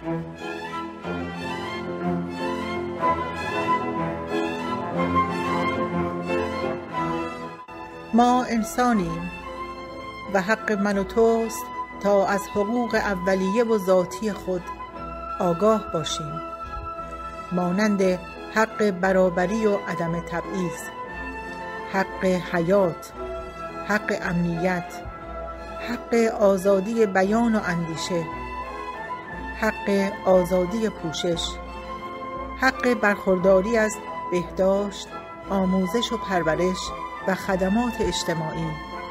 ما انسانیم و حق من و توست تا از حقوق اولیه و ذاتی خود آگاه باشیم، مانند حق برابری و عدم تبعیض، حق حیات، حق امنیت، حق آزادی بیان و اندیشه، حق آزادی پوشش، حق برخورداری از بهداشت، آموزش و پرورش و خدمات اجتماعی،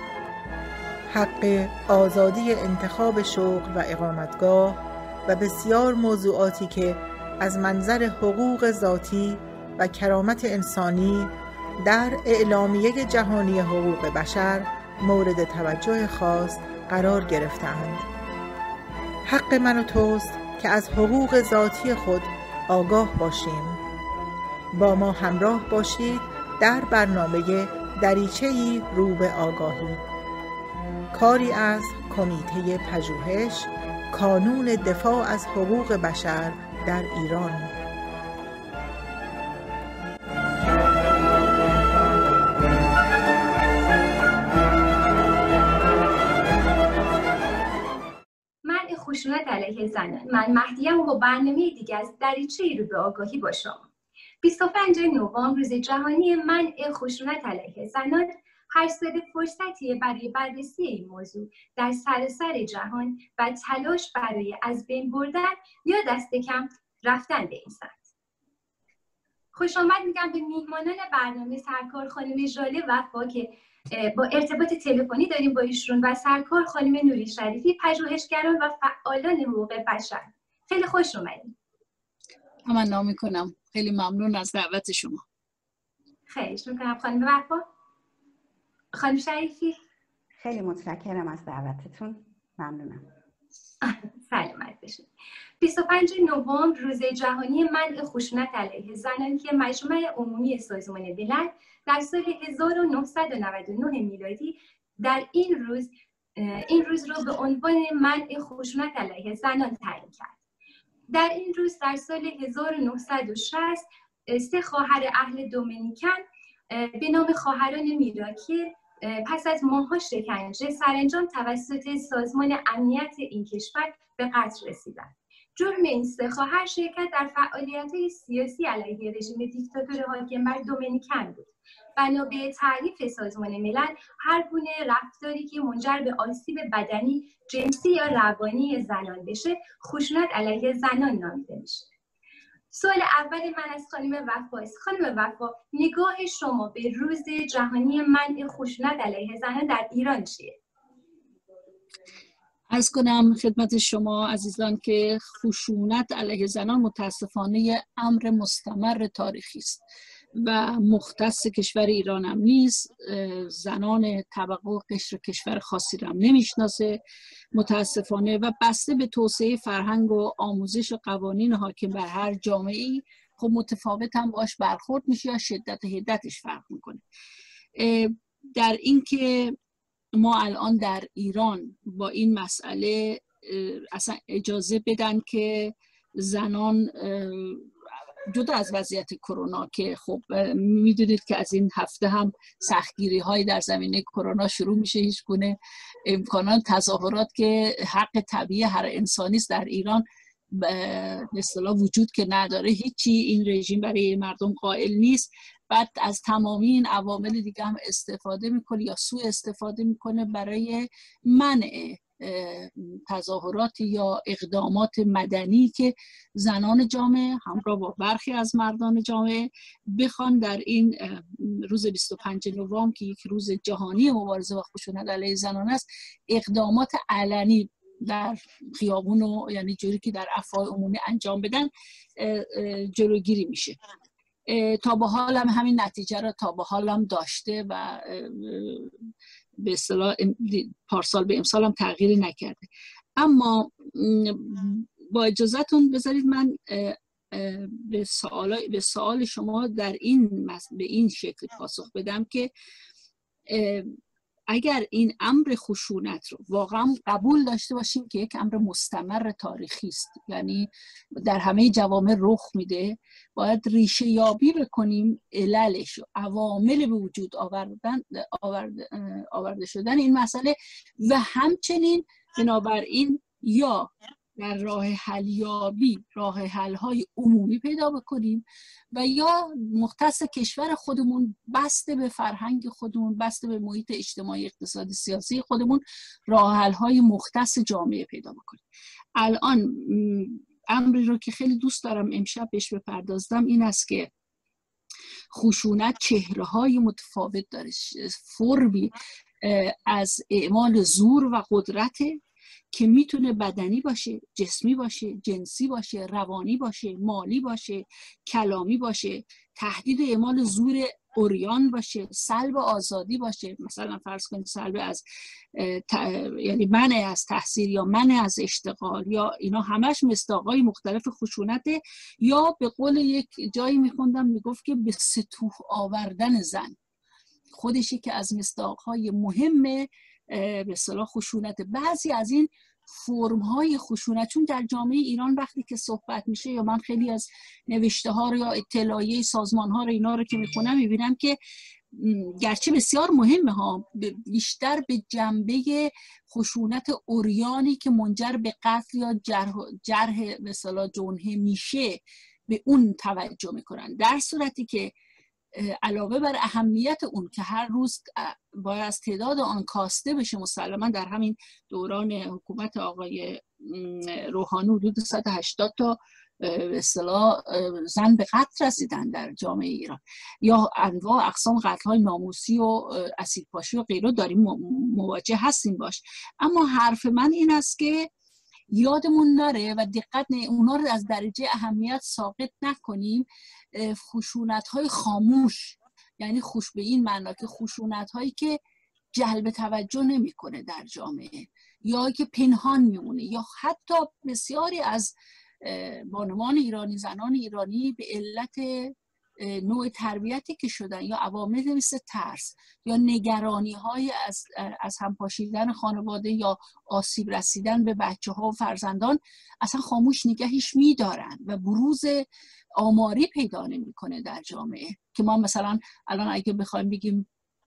حق آزادی انتخاب شغل و اقامتگاه و بسیار موضوعاتی که از منظر حقوق ذاتی و کرامت انسانی در اعلامیه جهانی حقوق بشر مورد توجه خاص قرار گرفتند. حق من و توست که از حقوق ذاتی خود آگاه باشیم. با ما همراه باشید در برنامه دریچه‌ای رو به آگاهی، کاری از کمیته پژوهش کانون دفاع از حقوق بشر در ایران. منع خشونت علیه زنان. من مهدیم و با برنامه دیگه از دریچه‌ای رو به آگاهی با شما. 25 نوامبر روز جهانی منع خشونت علیه زنان هر سال فرصتیه برای بررسی این موضوع در سراسر جهان و تلاش برای از بین بردن یا دست کم رفتن به این سمت. خوش آمد میگم به میهمانان برنامه، سرکار خانم ژاله وفا که با ارتباط تلفنی داریم با ایشون و سرکار خانم نوری شریفی، پژوهشگران و فعالان حقوق بشر. خیلی خوش اومدید. تمنا میکنم. خیلی ممنون از دعوت شما. خیلیش میکنم خانم وفا. خانم شریفی خیلی متشکرم از دعوتتون. ممنونم. سلامت باشید. 25 نوامبر روز جهانی منع خشونت علیه زنان که مجمع عمومی سازمان ملل در سال 1999 میلادی در این روز رو به عنوان منع خشونت علیه زنان تعیین کرد. در این روز در سال 1960 3 خواهر اهل دومینیکن به نام خواهران میراکل پس از ماه‌ها شکنجه سرانجام توسط سازمان امنیت این کشور به قتل رسیدند. جرم این 3 خواهر شرکت در فعالیت‌های سیاسی علیه رژیم دیکتاتور حاکم بر دومینیکن بود. بنا به تعریف سازمان ملل، هر گونه رفتاری که منجر به آسیب بدنی، جنسی یا روانی زنان بشه، خشونت علیه زنان نامیده میشه. سوال اول من از خانم وفا است. خانم وفا، نگاه شما به روز جهانی منع خشونت علیه زنان در ایران چیه؟ عرض کنم خدمت شما عزیزان که خشونت علیه زنان متاسفانه امر مستمر تاریخی است و مختص کشور ایران هم نیست. زنان طبقه و قشر کشور خاصی را هم نمیشناسه متاسفانه و بسته به توسعه فرهنگ و آموزش و قوانین حاکم بر هر جامعه‌ای خب متفاوت هم باش برخورد میشه یا شدت و حدتش فرق میکنه. در این که ما الان در ایران با این مسئله اصلا اجازه بدن که زنان جدا از وضعیت کرونا که خب میدونید که از این هفته هم سختگیری های در زمینه کرونا شروع میشه، هیچ گونه امکانات تظاهرات که حق طبیعی هر انسانی است در ایران به اصطلاح وجود که نداره، هیچی این رژیم برای مردم قائل نیست. بعد از تمامی این عوامل دیگه هم استفاده میکنه یا سوء استفاده میکنه برای منع تظاهرات یا اقدامات مدنی که زنان جامعه همراه با برخی از مردان جامعه بخوان در این روز 25 نوامبر که یک روز جهانی مبارزه با خشونت علیه زنان است اقدامات علنی در خیابون و یعنی جوری که در افواه عمومی انجام بدن جلوگیری میشه. تا به حال هم همین نتیجه را تا به حال هم داشته و به اصطلاح پارسال به امسال هم تغییری نکرده. اما با اجازهتون بذارید من به سوال شما در این به این شکل پاسخ بدم که اگر این امر خشونت رو واقعا قبول داشته باشیم که یک امر مستمر تاریخی است، یعنی در همه جوامع رخ میده، باید ریشه یابی بکنیم عللش و عوامل به وجود آورده شدن این مسئله و همچنین بنابراین یا در راه حل یابی راه حل های عمومی پیدا بکنیم و یا مختص کشور خودمون بسته به فرهنگ خودمون، بسته به محیط اجتماعی اقتصادی سیاسی خودمون راه حل های مختص جامعه پیدا بکنیم. الان امری رو که خیلی دوست دارم امشب بهش بپردازم این است که خشونت چهره های متفاوت داره، فرمی از اعمال زور و قدرت که میتونه بدنی باشه، جسمی باشه، جنسی باشه، روانی باشه، مالی باشه، کلامی باشه، تهدید اعمال زور عریان باشه، سلب آزادی باشه، مثلا فرض کنید سلب از یعنی منع از تحصیل یا منع از اشتغال، یا اینا همش مصداقای مختلف خشونته. یا به قول یک جایی میخوندم میگفت که به سطوح آوردن زن خودشی که از مصداقهای مهم به اصطلاح خشونت. بعضی از این فرم‌های خشونت، چون در جامعه ایران وقتی که صحبت میشه یا من خیلی از نوشته ها رو یا اطلاعیه سازمان ها رو اینا رو که میخونم میبینم که گرچه بسیار مهمه ها، بیشتر به جنبه خشونت عریانی که منجر به قتل یا جرح به اصطلاح جنحه میشه به اون توجه میکنن، در صورتی که علاوه بر اهمیت اون که هر روز باید از تعداد آن کاسته بشه، مسلما در همین دوران حکومت آقای روحانی حدود 180 تا به اصطلاح زن به قتل رسیدن در جامعه ایران، یا انواع اقسام قتل‌های ناموسی و اسیدپاشی و غیره داریم مواجه هستیم باش. اما حرف من این است که یادمون نره و دقت اونا رو از درجه اهمیت ساقط نکنیم. خشونت‌های خاموش، یعنی به این معنا که خشونت‌هایی که جلب توجه نمی‌کنه در جامعه یا که پنهان میمونه، یا حتی بسیاری از بانوان ایرانی، زنان ایرانی به علت نوع تربیتی که شدن یا عوامل مثل ترس یا نگرانی های از همپاشیدن خانواده یا آسیب رسیدن به بچه ها و فرزندان اصلا خاموش نگهش میدارن و بروز آماری پیدا نمیکنه در جامعه. که ما مثلا الان اگه بخوایم بگیم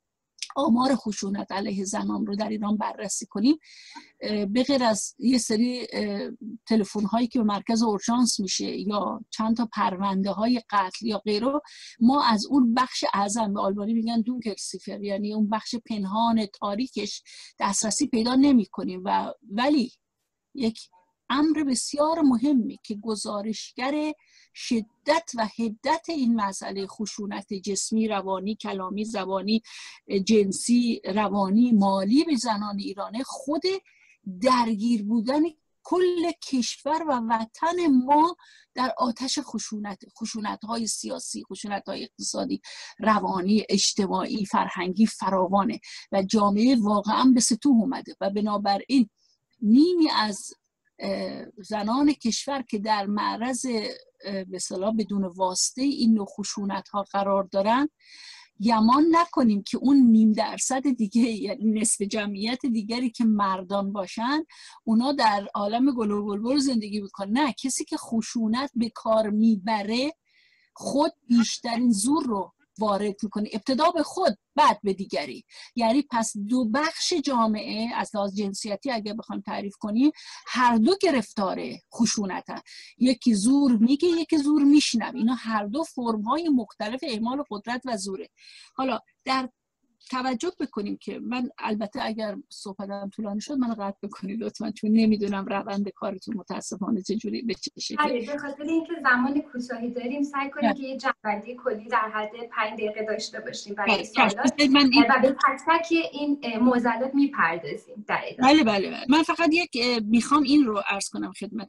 آمار خشونت علیه زنان رو در ایران بررسی کنیم، به غیر از یه سری تلفن هایی که به مرکز اورژانس میشه یا چند تا پرونده های قتل یا غیره، ما از اون بخش اعظم، به آلمانی میگن دونکلسیفر، یعنی اون بخش پنهان تاریکش دسترسی پیدا نمی کنیم. و ولی یک امر بسیار مهمی که گزارشگر شدت و حدت این مسئله خشونت جسمی، روانی، کلامی، زبانی، جنسی، روانی، مالی به زنان ایرانه خود درگیر بودن کل کشور و وطن ما در آتش خشونت‌های سیاسی، خشونت‌های اقتصادی، روانی، اجتماعی، فرهنگی فراوانه و جامعه واقعا به سطوح اومده و بنابراین نیمی از زنان کشور که در معرض به اصطلاح بدون واسطه این نوع خشونت‌ها قرار دارن، گمان نکنیم که اون 0.5% دیگه، یعنی نصف جمعیت دیگری که مردان باشن اونا در عالم گل و بلبل زندگی میکنن. نه، کسی که خشونت به کار میبره خود بیشترین زور رو وارد میکنه، ابتدا به خود بعد به دیگری. یعنی پس دو بخش جامعه از لحاظ جنسیتی اگه بخوایم تعریف کنیم هر دو گرفتاره خشونتن، یکی زور میگه یکی زور میشنوه. اینا هر دو فرم‌های مختلف اعمال قدرت و زوره. حالا در توجه بکنیم که من البته اگر صحبتم طولانی شد من قطع بکنید لطفا، چون نمیدونم روند کارتون متاسفانه چجوری به چه شکلی. به خاطر اینکه زمان کوتاهی داریم سعی کنیم که یه جنبندی کلی در حد 5 دقیقه داشته باشیم برای سوالات و به تک تک این معضلات میپردازیم در ادامه. بله. من فقط میخوام این رو عرض کنم خدمت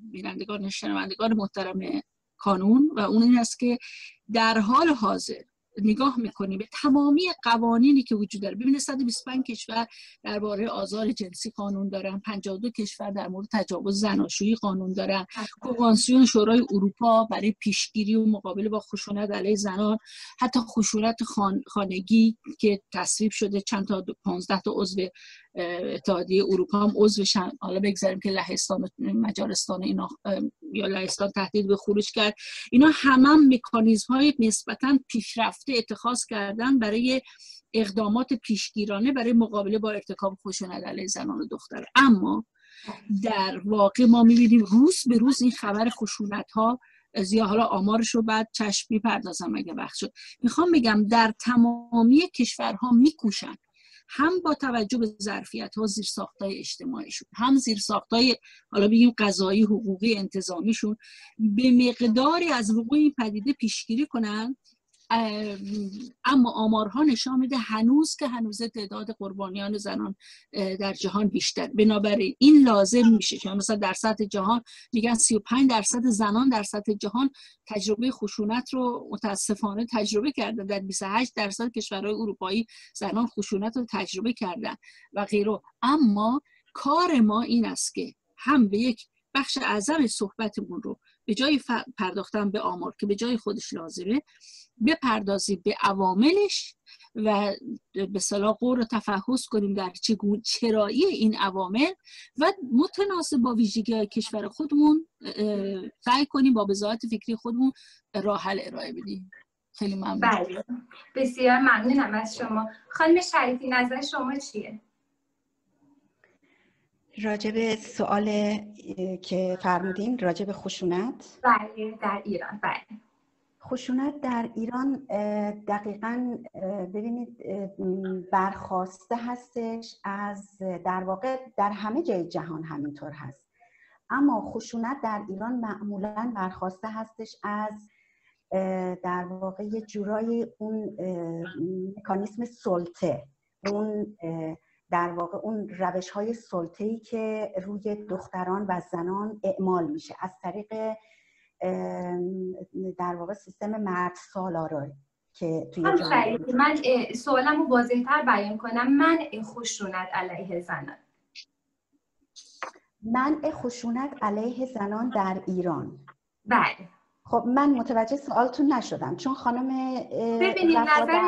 بینندگان شنوندگان محترم کانون و اون این است که در حال حاضر نگاه میکنیم به تمامی قوانینی که وجود داره، ببینید 125 کشور درباره آزار جنسی قانون دارن، 52 کشور در مورد تجاوز زناشویی قانون دارن، کنوانسیون شورای اروپا برای پیشگیری و مقابله با خشونت علیه زنان، حتی خشونت خانگی که تصویب شده، چند تا 15 تا عضو اتحادیه اروپا هم عضوشن. حالا بگذاریم که لهستان و مجارستان اینا یا لهستان تهدید به خروج کرد. اینا هم مکانیزم‌های نسبتاً پیشرفته اتخاذ کردن برای اقدامات پیشگیرانه برای مقابله با ارتکاب خشونت علیه زنان و دختران. اما در واقع ما می‌بینیم روز به روز این خبر خشونت‌ها زیاد. حالا آمارش رو بعد چشم می‌پردازم اگه وقت شد. میخوام بگم در تمامی کشورها می‌کوشن هم با توجه به ظرفیت‌ها زیرساخت‌های اجتماعیشون، هم زیرساخت‌های حالا بگیم قضایی، حقوقی، انتظامیشون، به مقداری از وقوع این پدیده پیشگیری کنن. اما آمارها نشان میده هنوز تعداد قربانیان زنان در جهان بیشتر. بنابراین این لازم میشه چون مثلا در سطح جهان میگن 35% زنان در سطح جهان تجربه خشونت رو متاسفانه تجربه کردن، در 28% کشورهای اروپایی زنان خشونت رو تجربه کردن و غیره. اما کار ما این است که هم به یک بخش اعظم صحبتمون رو به جای پرداختن به آمار که به جای خودش لازمه، بپردازیم به عواملش و به اصطلاح غور و تفحص کنیم در چرایی این عوامل و متناسب با ویژگی‌های کشور خودمون سعی کنیم با بضاعت فکری خودمون راه حل ارائه بدیم. خیلی ممنون. بله، بسیار ممنونم از شما. خانم شریفی نظر شما چیه؟ راجع به سوال که فرمودین راجع به خشونت. بله، در ایران. بله، خشونت در ایران دقیقاً ببینید برخواسته هستش از، در واقع در همه جای جهان همینطور هست، اما خشونت در ایران معمولاً برخواسته هستش از در واقع یه جورای اون مکانیسم سلطه، اون در واقع اون روش‌های سلطه‌ای که روی دختران و زنان اعمال میشه از طریق در واقع سیستم مرد سالاری که توی جامعه. من سوالمو واضح‌تر بیان کنم. منع خشونت علیه زنان. منع خشونت علیه زنان در ایران. بله. خب من متوجه سوالتون نشدم چون خانم ببینید نظر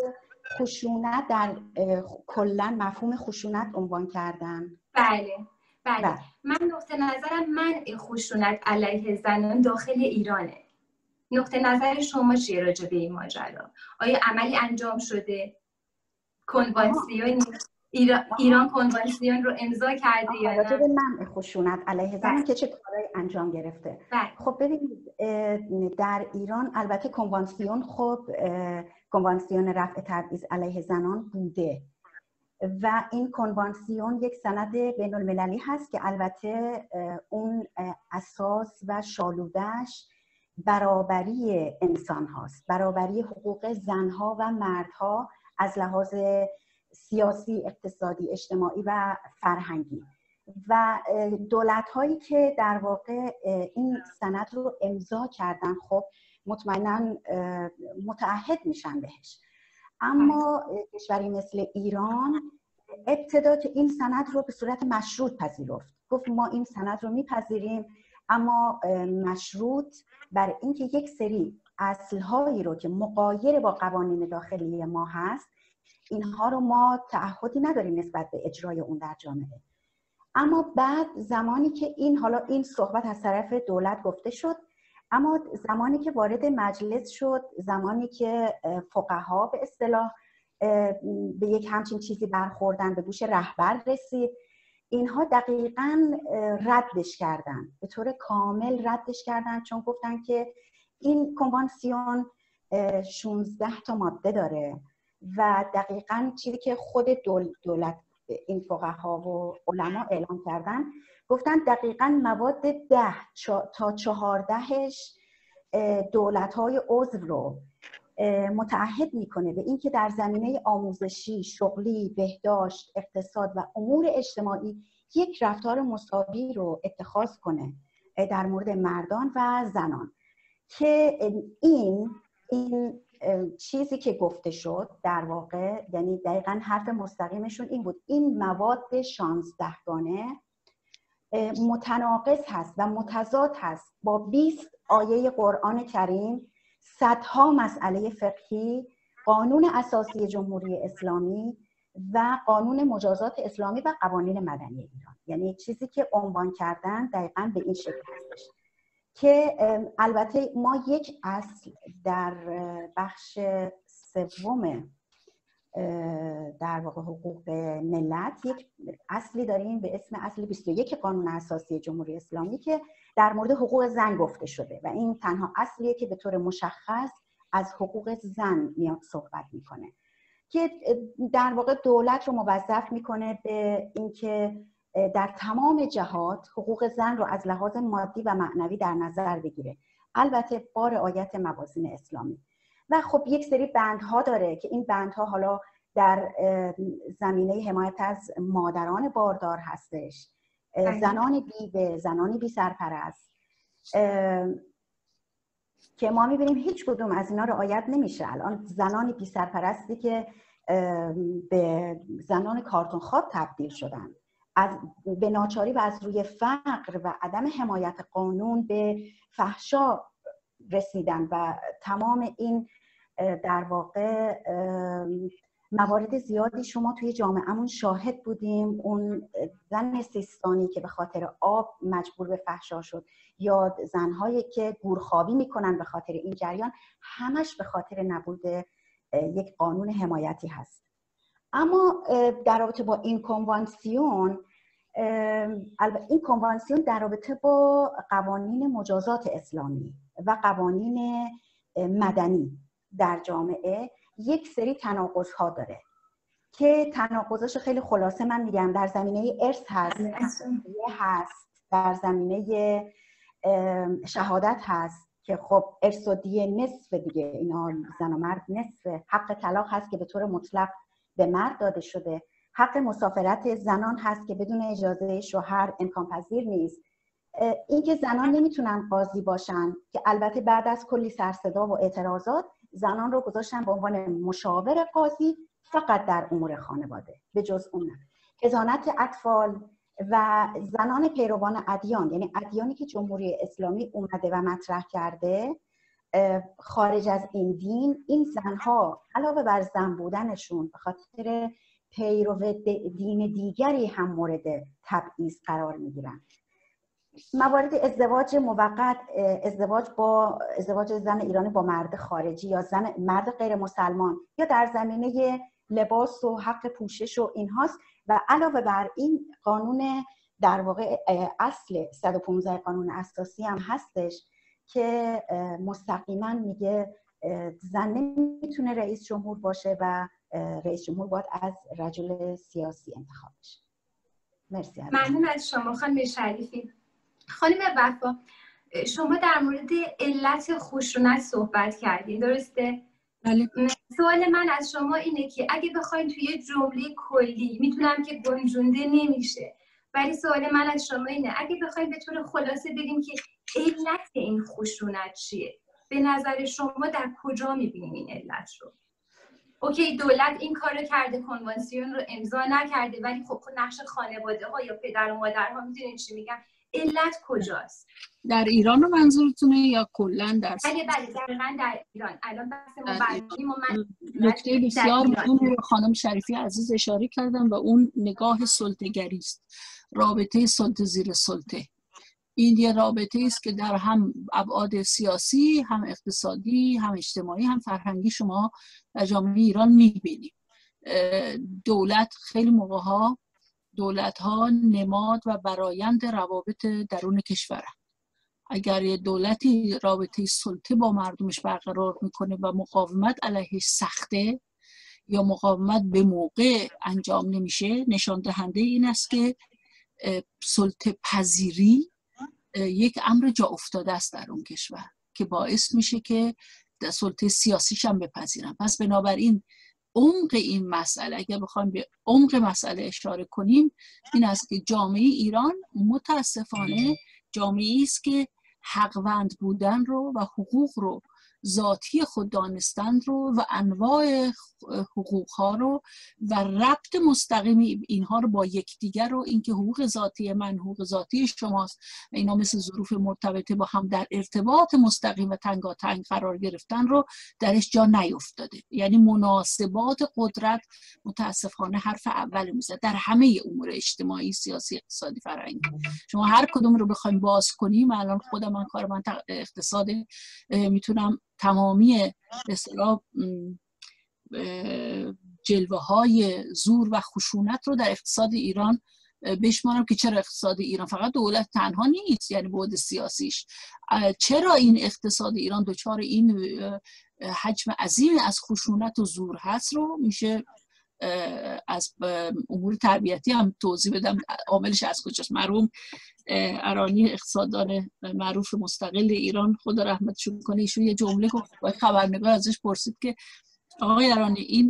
خشونت در کلا مفهوم خشونت عنوان کردن. بله. من نقطه نظرم منع خشونت علیه زنان داخل ایرانه. نقطه نظر شما چیه راجع به این ماجرا؟ آیا عملی انجام شده؟ کنوانسیون ایران کنوانسیون رو امضا کرده یا نه؟ راجع به منع خشونت علیه زنان که چه کارهایی انجام گرفته؟ خب ببینید در ایران البته کنوانسیون، خب کنوانسیون رفع تبعیض علیه زنان بوده و این کنوانسیون یک سند بین المللی هست که البته اون اساس و شالوده‌اش برابری انسان هاست، برابری حقوق زنها و مردها از لحاظ سیاسی، اقتصادی، اجتماعی و فرهنگی. و دولت هایی که در واقع این سند رو امضا کردن خب مطمئناً متعهد میشن بهش. اما کشوری مثل ایران ابتدا که این سند رو به صورت مشروط پذیرفت، گفت ما این سند رو میپذیریم اما مشروط بر اینکه یک سری اصلهایی رو که مغایر با قوانین داخلی ما هست اینها رو ما تعهدی نداریم نسبت به اجرای اون در جامعه. اما بعد زمانی که این صحبت از طرف دولت گفته شد، اما زمانی که وارد مجلس شد، زمانی که فقها به اصطلاح به یک همچین چیزی برخوردن، به گوش رهبر رسید، اینها دقیقاً ردش کردن، به طور کامل ردش کردن، چون گفتن که این کنوانسیون 16 تا ماده داره و دقیقاً چیزی که خود دولت این فقها و علما اعلام کردن، گفتن دقیقاً مواد 10 تا 14ش دولت‌های عضو رو متعهد میکنه به اینکه در زمینه آموزشی، شغلی، بهداشت، اقتصاد و امور اجتماعی یک رفتار مساوی رو اتخاذ کنه در مورد مردان و زنان، که این چیزی که گفته شد در واقع، یعنی دقیقاً حرف مستقیمشون این بود، این مواد 16 گانه متناقض هست و متضاد هست با 20 آیه قرآن کریم، صدها مسئله فقهی، قانون اساسی جمهوری اسلامی و قانون مجازات اسلامی و قوانین مدنی ایران. یعنی چیزی که عنوان کردن دقیقاً به این شکل هستش که البته ما یک اصل در بخش سوم در واقع حقوق ملت، یک اصلی داریم به اسم اصل 21 قانون اساسی جمهوری اسلامی که در مورد حقوق زن گفته شده و این تنها اصلیه که به طور مشخص از حقوق زن میاد صحبت میکنه که در واقع دولت رو موظف میکنه به اینکه در تمام جهات حقوق زن رو از لحاظ مادی و معنوی در نظر بگیره، البته با رعایت موازین اسلامی. و خب یک سری بندها داره که این بندها حالا در زمینه حمایت از مادران باردار هستش، زنان بیوه، زنان بی سرپرست، که ما میبینیم هیچ کدوم از اینا رعایت نمیشه. الان زنان بی سرپرستی که به زنان کارتون خواب تبدیل شدن، به ناچاری و از روی فقر و عدم حمایت قانون به فحشا رسیدن و تمام این در واقع موارد زیادی شما توی جامعهمون شاهد بودیم. اون زن سیستانی که به خاطر آب مجبور به فحشا شد یا زنهایی که گورخوابی میکنن به خاطر این جریان، همش به خاطر نبود یک قانون حمایتی هست. اما در رابطه با این کنوانسیون، این کنوانسیون در رابطه با قوانین مجازات اسلامی و قوانین مدنی در جامعه یک سری تناقض‌ها داره که تناقضش خیلی خلاصه من میگم. در زمینه ارث هست، در زمینه شهادت هست که خب ارث و دیه نصف دیگه، اینا زن و مرد نصف. حق طلاق هست که به طور مطلق به مرد داده شده. حق مسافرت زنان هست که بدون اجازه شوهر امکان پذیر نیست. اینکه زنان نمیتونن قاضی باشن که البته بعد از کلی سرصدا و اعتراضات زنان رو گذاشتن به عنوان مشاور قاضی فقط در امور خانواده، به جز اون حضانت اطفال و زنان پیروان ادیان، یعنی ادیانی که جمهوری اسلامی اومده و مطرح کرده خارج از این دین، این زنها علاوه بر زن بودنشون به خاطر پیرو دین دیگری هم مورد تبعیض قرار میگیرن. موارد ازدواج موقت، ازدواج زن ایرانی با مرد خارجی یا مرد غیر مسلمان، یا در زمینه لباس و حق پوشش و اینهاست. و علاوه بر این قانون در واقع اصل 115 قانون اساسی هم هستش که مستقیما میگه زن نمیتونه رئیس جمهور باشه و رئیس جمهور باید از رجل سیاسی انتخاب بشه. مرسی. ممنون از شما خانم شریفی. خانم وفا، شما در مورد علت خشونت صحبت کردید، درسته؟ بله. سوال من از شما اینه که اگه بخواید توی جمله کلی، میتونم که گنجونده نمیشه، ولی سوال من از شما اینه اگه بخواید به طور خلاصه بگیم که علت این خشونت چیه؟ به نظر شما در کجا میبینیم این علت رو؟ اوکی، دولت این کار رو کرده، کنوانسیون رو امضا نکرده، ولی خب نقش خانواده ها یا پدر و مادرها، میدونید چی میگم؟ علت کجاست؟ در ایران رو منظورتونه یا کلا در بله دقیقاً در ایران. الان بحث ما برنامه‌ای من نکته بسیار مهمی رو خانم شریفی عزیز اشاره کردن و اون نگاه سلطه‌گری است، رابطه سلطه زیر سلطه. این یه رابطه است که در هم ابعاد سیاسی، هم اقتصادی، هم اجتماعی، هم فرهنگی شما در جامعه ایران می‌بینید. دولت خیلی موقع‌ها دولت‌ها نماد و برآیند روابط درون کشوره. اگر یه دولتی رابطه سلطه با مردمش برقرار میکنه و مقاومت علیهش سخته یا مقاومت به موقع انجام نمیشه، نشان دهنده این است که سلطه پذیری یک امر جا افتاده است در اون کشور که باعث میشه که سلطه سیاسیش هم بپذیرن. پس بنابراین عمق این مسئله، اگر بخوایم به عمق مسئله اشاره کنیم، این است که جامعه ایران متاسفانه جامعه‌ای است که حقوند بودن رو و حقوق رو ذاتی خود دانستن رو و انواع حقوق ها رو و ربط مستقیم اینها رو با یکدیگر رو، اینکه حقوق ذاتی من حقوق ذاتی شماست و اینا مثل ظروف مرتبطه با هم در ارتباط مستقیم و تنگاتنگ قرار گرفتن رو درش جا نیفتاده. یعنی مناسبات قدرت متاسفانه حرف اول میزد در همه امور اجتماعی، سیاسی، اقتصادی، فرهنگی. شما هر کدوم رو بخوایم باز کنیم، الان خودم من کار من اقتصاد میتونم تمامی به اصطلاح جلوه های زور و خشونت رو در اقتصاد ایران بشمارم که چرا اقتصاد ایران فقط دولت تنها نیست، یعنی بعد سیاسیش، چرا این اقتصاد ایران دچار این حجم عظیم از خشونت و زور هست رو میشه از امور تربیتی هم توضیح بدم عاملش از کجاست. مرحوم ارانی اقتصاددان معروف مستقل ایران خدا رحمتشون کنه، ایشون یه جمله گفت، خبرنگار ازش پرسید که آقای ارانی این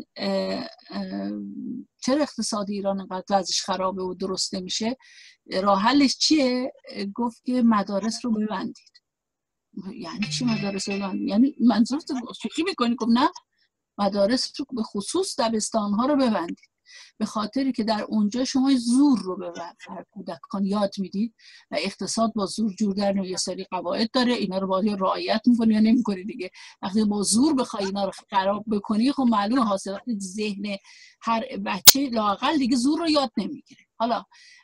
چرا اقتصاد ایران انقدر وضعش خرابه و درست نمیشه، راه حلش چیه؟ گفت که مدارس رو ببندید. یعنی چی مدارس رو ببندید؟ یعنی منظورت شوخی میکنی؟ گفت نه، مدارس رو به خصوص دبستان‌ها رو ببندید، به خاطری که در اونجا شما زور رو به کودکان یاد میدید و اقتصاد با زور جور در یه سری قواعد داره، اینا رو باید رعایت میکنی یا نمیکنی دیگه. وقتی با زور بخوای اینا رو خراب بکنی، خب معلومه حاصل وقتی ذهن هر بچه لااقل دیگه زور رو یاد نمیگیره. حالا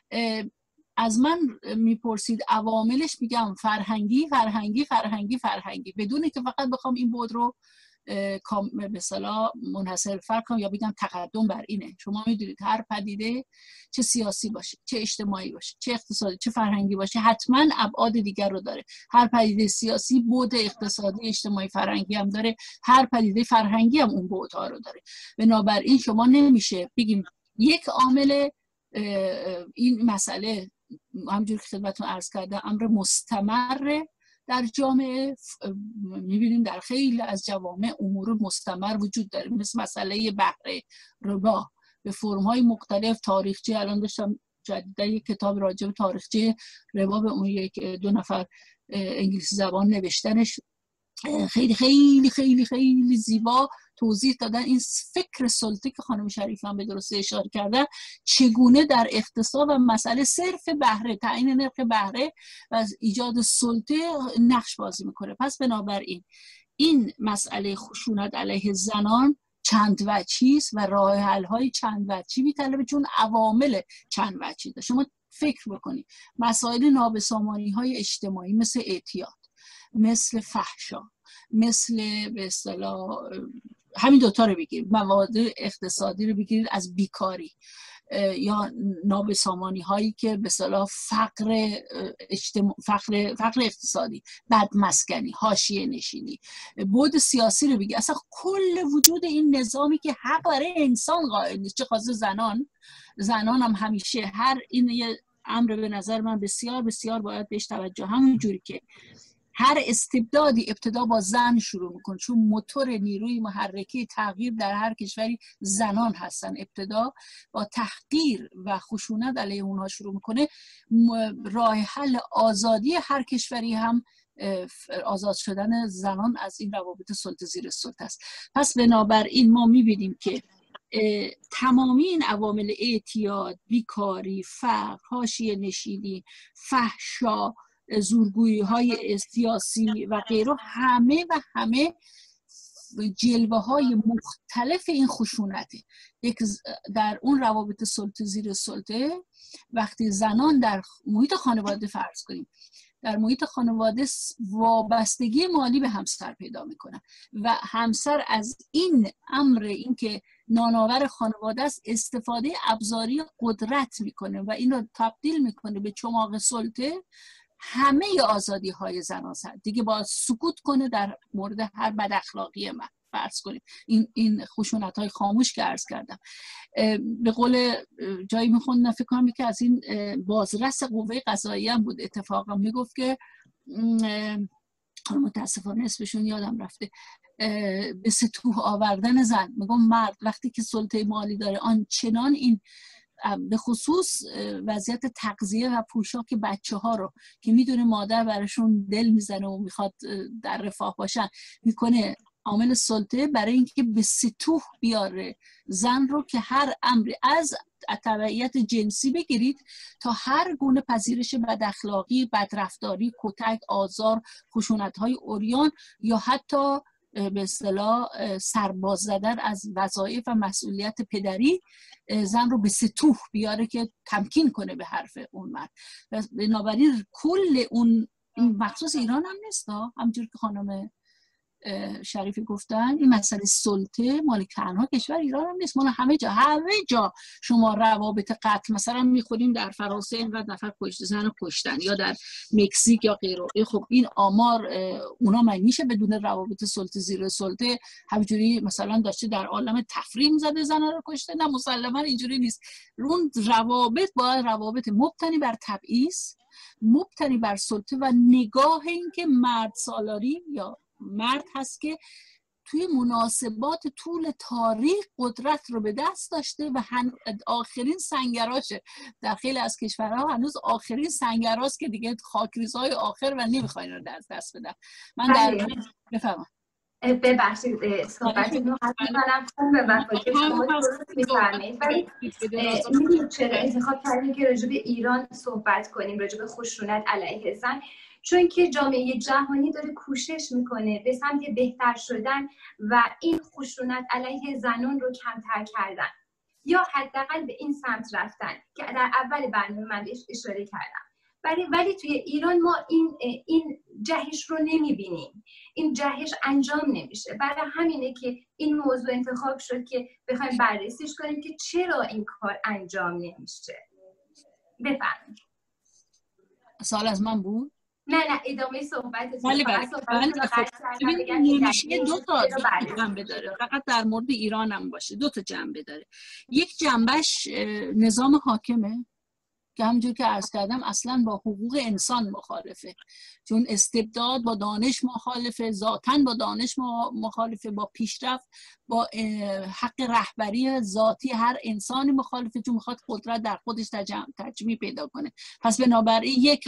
از من میپرسید عواملش، میگم فرهنگی فرهنگی فرهنگی فرهنگی، بدون که فقط بخوام این بود رو به اصطلاح منحصر فرق کنم یا بگم تقدم بر اینه. شما میدونید هر پدیده، چه سیاسی باشه، چه اجتماعی باشه، چه اقتصادی، چه فرهنگی باشه، حتما ابعاد دیگر رو داره. هر پدیده سیاسی بعد اقتصادی، اجتماعی، فرهنگی هم داره، هر پدیده فرهنگی هم اون بعدها رو داره. بنابراین شما نمیشه بگیم یک عامل این مسئله، همونجوری که خدمتتون عرض کردم، امر مستمر در جامعه. میبینیم در خیلی از جوامع امور مستمر وجود داره، مثل مسئله بهره ربا به فرم‌های مختلف. تاریخچه، الان داشتم جدیدا یک کتاب راجع به تاریخچه ربا به اون یک دو نفر انگلیسی زبان نوشتنش، خیلی خیلی خیلی خیلی زیبا توضیح دادن این فکر سلطه که خانم شریف هم به درستی اشاره کردن، چگونه در اقتصاد و مسئله صرف بهره، تعیین نرخ بهره و ایجاد سلطه نقش بازی میکنه. پس بنابراین این مسئله خشونت علیه زنان چند وجهی است و راه حل های چند وجهی میطلبه، چون عوامل چند وجهی داره. شما فکر بکنید مسائل نابسامانی های اجتماعی مثل اعتیاد، مثل فحشا، مثل به اصطلاح همین دوتا رو بگیرید، مواد اقتصادی رو بگیرید، از بیکاری یا نابسامانی هایی که به اصطلاح فقر اقتصادی، بدمسکنی، حاشیه نشینی، بعد سیاسی رو بگیرید، اصلا کل وجود این نظامی که حق برای انسان قائل نیست، چه خاصه زنان هم همیشه این یه امر به نظر من بسیار بسیار باید بهش توجه، همون جوری که هر استبدادی ابتدا با زن شروع میکنه، چون موتور نیروی محرکه تغییر در هر کشوری زنان هستن. ابتدا با تحقیر و خشونت علیه اونها شروع میکنه. راه حل آزادی هر کشوری هم آزاد شدن زنان از این روابط سلطه زیر سلطه است. پس بنابراین ما میبینیم که تمامی این عوامل، اعتیاد، بیکاری، فقر، حاشیه نشینی، فحشا، زورگویی های سیاسی و غیره، همه جلوه های مختلف این خشونته. در اون روابط سلطه زیر سلطه، وقتی زنان در محیط خانواده، فرض کنیم در محیط خانواده وابستگی مالی به همسر پیدا میکنن و همسر از این امر، این که نانآور خانواده است، استفاده ابزاری قدرت میکنه و این رو تبدیل میکنه به چماق سلطه، همه آزادی های زن هست دیگه باید سکوت کنه در مورد هر بد اخلاقی من، فرض کنیم این خشونت های خاموش که عرض کردم. به قول جایی میخوندم، فکر کنم که از این بازرس قوه قضاییه هم بود، اتفاقا میگفت که متاسفانه اسمشون یادم رفته، به سطوح آوردن زن. میگم مرد وقتی که سلطه مالی داره، آنچنان این به خصوص وضعیت تغذیه و پوشاک بچه ها رو که میدونه مادر براشون دل میزنه و میخواد در رفاه باشن میکنه عامل سلطه، برای اینکه به سطوح بیاره زن رو که هر امری از تبعیت جنسی بگیرید تا هر گونه پذیرش بد اخلاقی، بدرفتاری، کتک، آزار، خشونت‌های عریان یا حتی به اصطلاح سرباز زدن از وظایف و مسئولیت پدری زن رو به سطوح بیاره که تمکین کنه به حرف اون مرد. بنابراین کل اون مخصوص ایران هم نیست، همونجور که خانم شریفی گفتن این مسئله سلطه مال تنها کشور ایران هم نیست، مال همه جا شما روابط قتل مثلا میخوریم در فرانسه اینقدر نفر زن کشتن یا در مکزیک یا غیره. خب این آمار اونا من میشه بدون روابط سلطه زیر سلطه همینجوری مثلا داشته در عالم تفریح زده زنا رو کشته؟ نه، مسلما اینجوری نیست. اون روابط باید روابط مبتنی بر تبعیض، مبتنی بر سلطه و نگاه این که مرد سالاری یا مرد هست که توی مناسبات طول تاریخ قدرت رو به دست داشته و آخرین سنگراشه. در خیلی از کشورها هنوز آخرین سنگراست که دیگه خاکریزهای آخر و نمیخواین رو دست بدن. من در بفهمم ببخشید صحبتتون رو حد می‌کنم به وفاتی شما درست می‌فرمایید، ولی می‌دونید چرا انتخاب کردیم که راجع به ایران صحبت کنیم، راجع به خشونت علیه زن؟ چون که جامعه جهانی داره کوشش میکنه به سمت بهتر شدن و این خشونت علیه زنان رو کمتر کردن یا حداقل به این سمت رفتن که در اول برنامه من بهش اشاره کردم. ولی توی ایران ما این جهش رو نمیبینیم، این جهش انجام نمیشه. برای همینه که این موضوع انتخاب شد که بخوایم بررسیش کنیم که چرا این کار انجام نمیشه. بفرمایید. سوال از من بود؟ نه ادامه صحبتتون. بله دو تا جنبه داره، فقط در مورد ایران هم باشه. دو تا جنبه داره. یک جنبش نظام حاکمه که همونجور که عرض کردم اصلا با حقوق انسان مخالفه، چون استبداد با دانش مخالفه، ذاتاً با دانش مخالفه، با پیشرفت، با حق رهبری ذاتی هر انسانی مخالفه، چون میخواد قدرت در خودش تجمیع پیدا کنه. پس بنابراین یک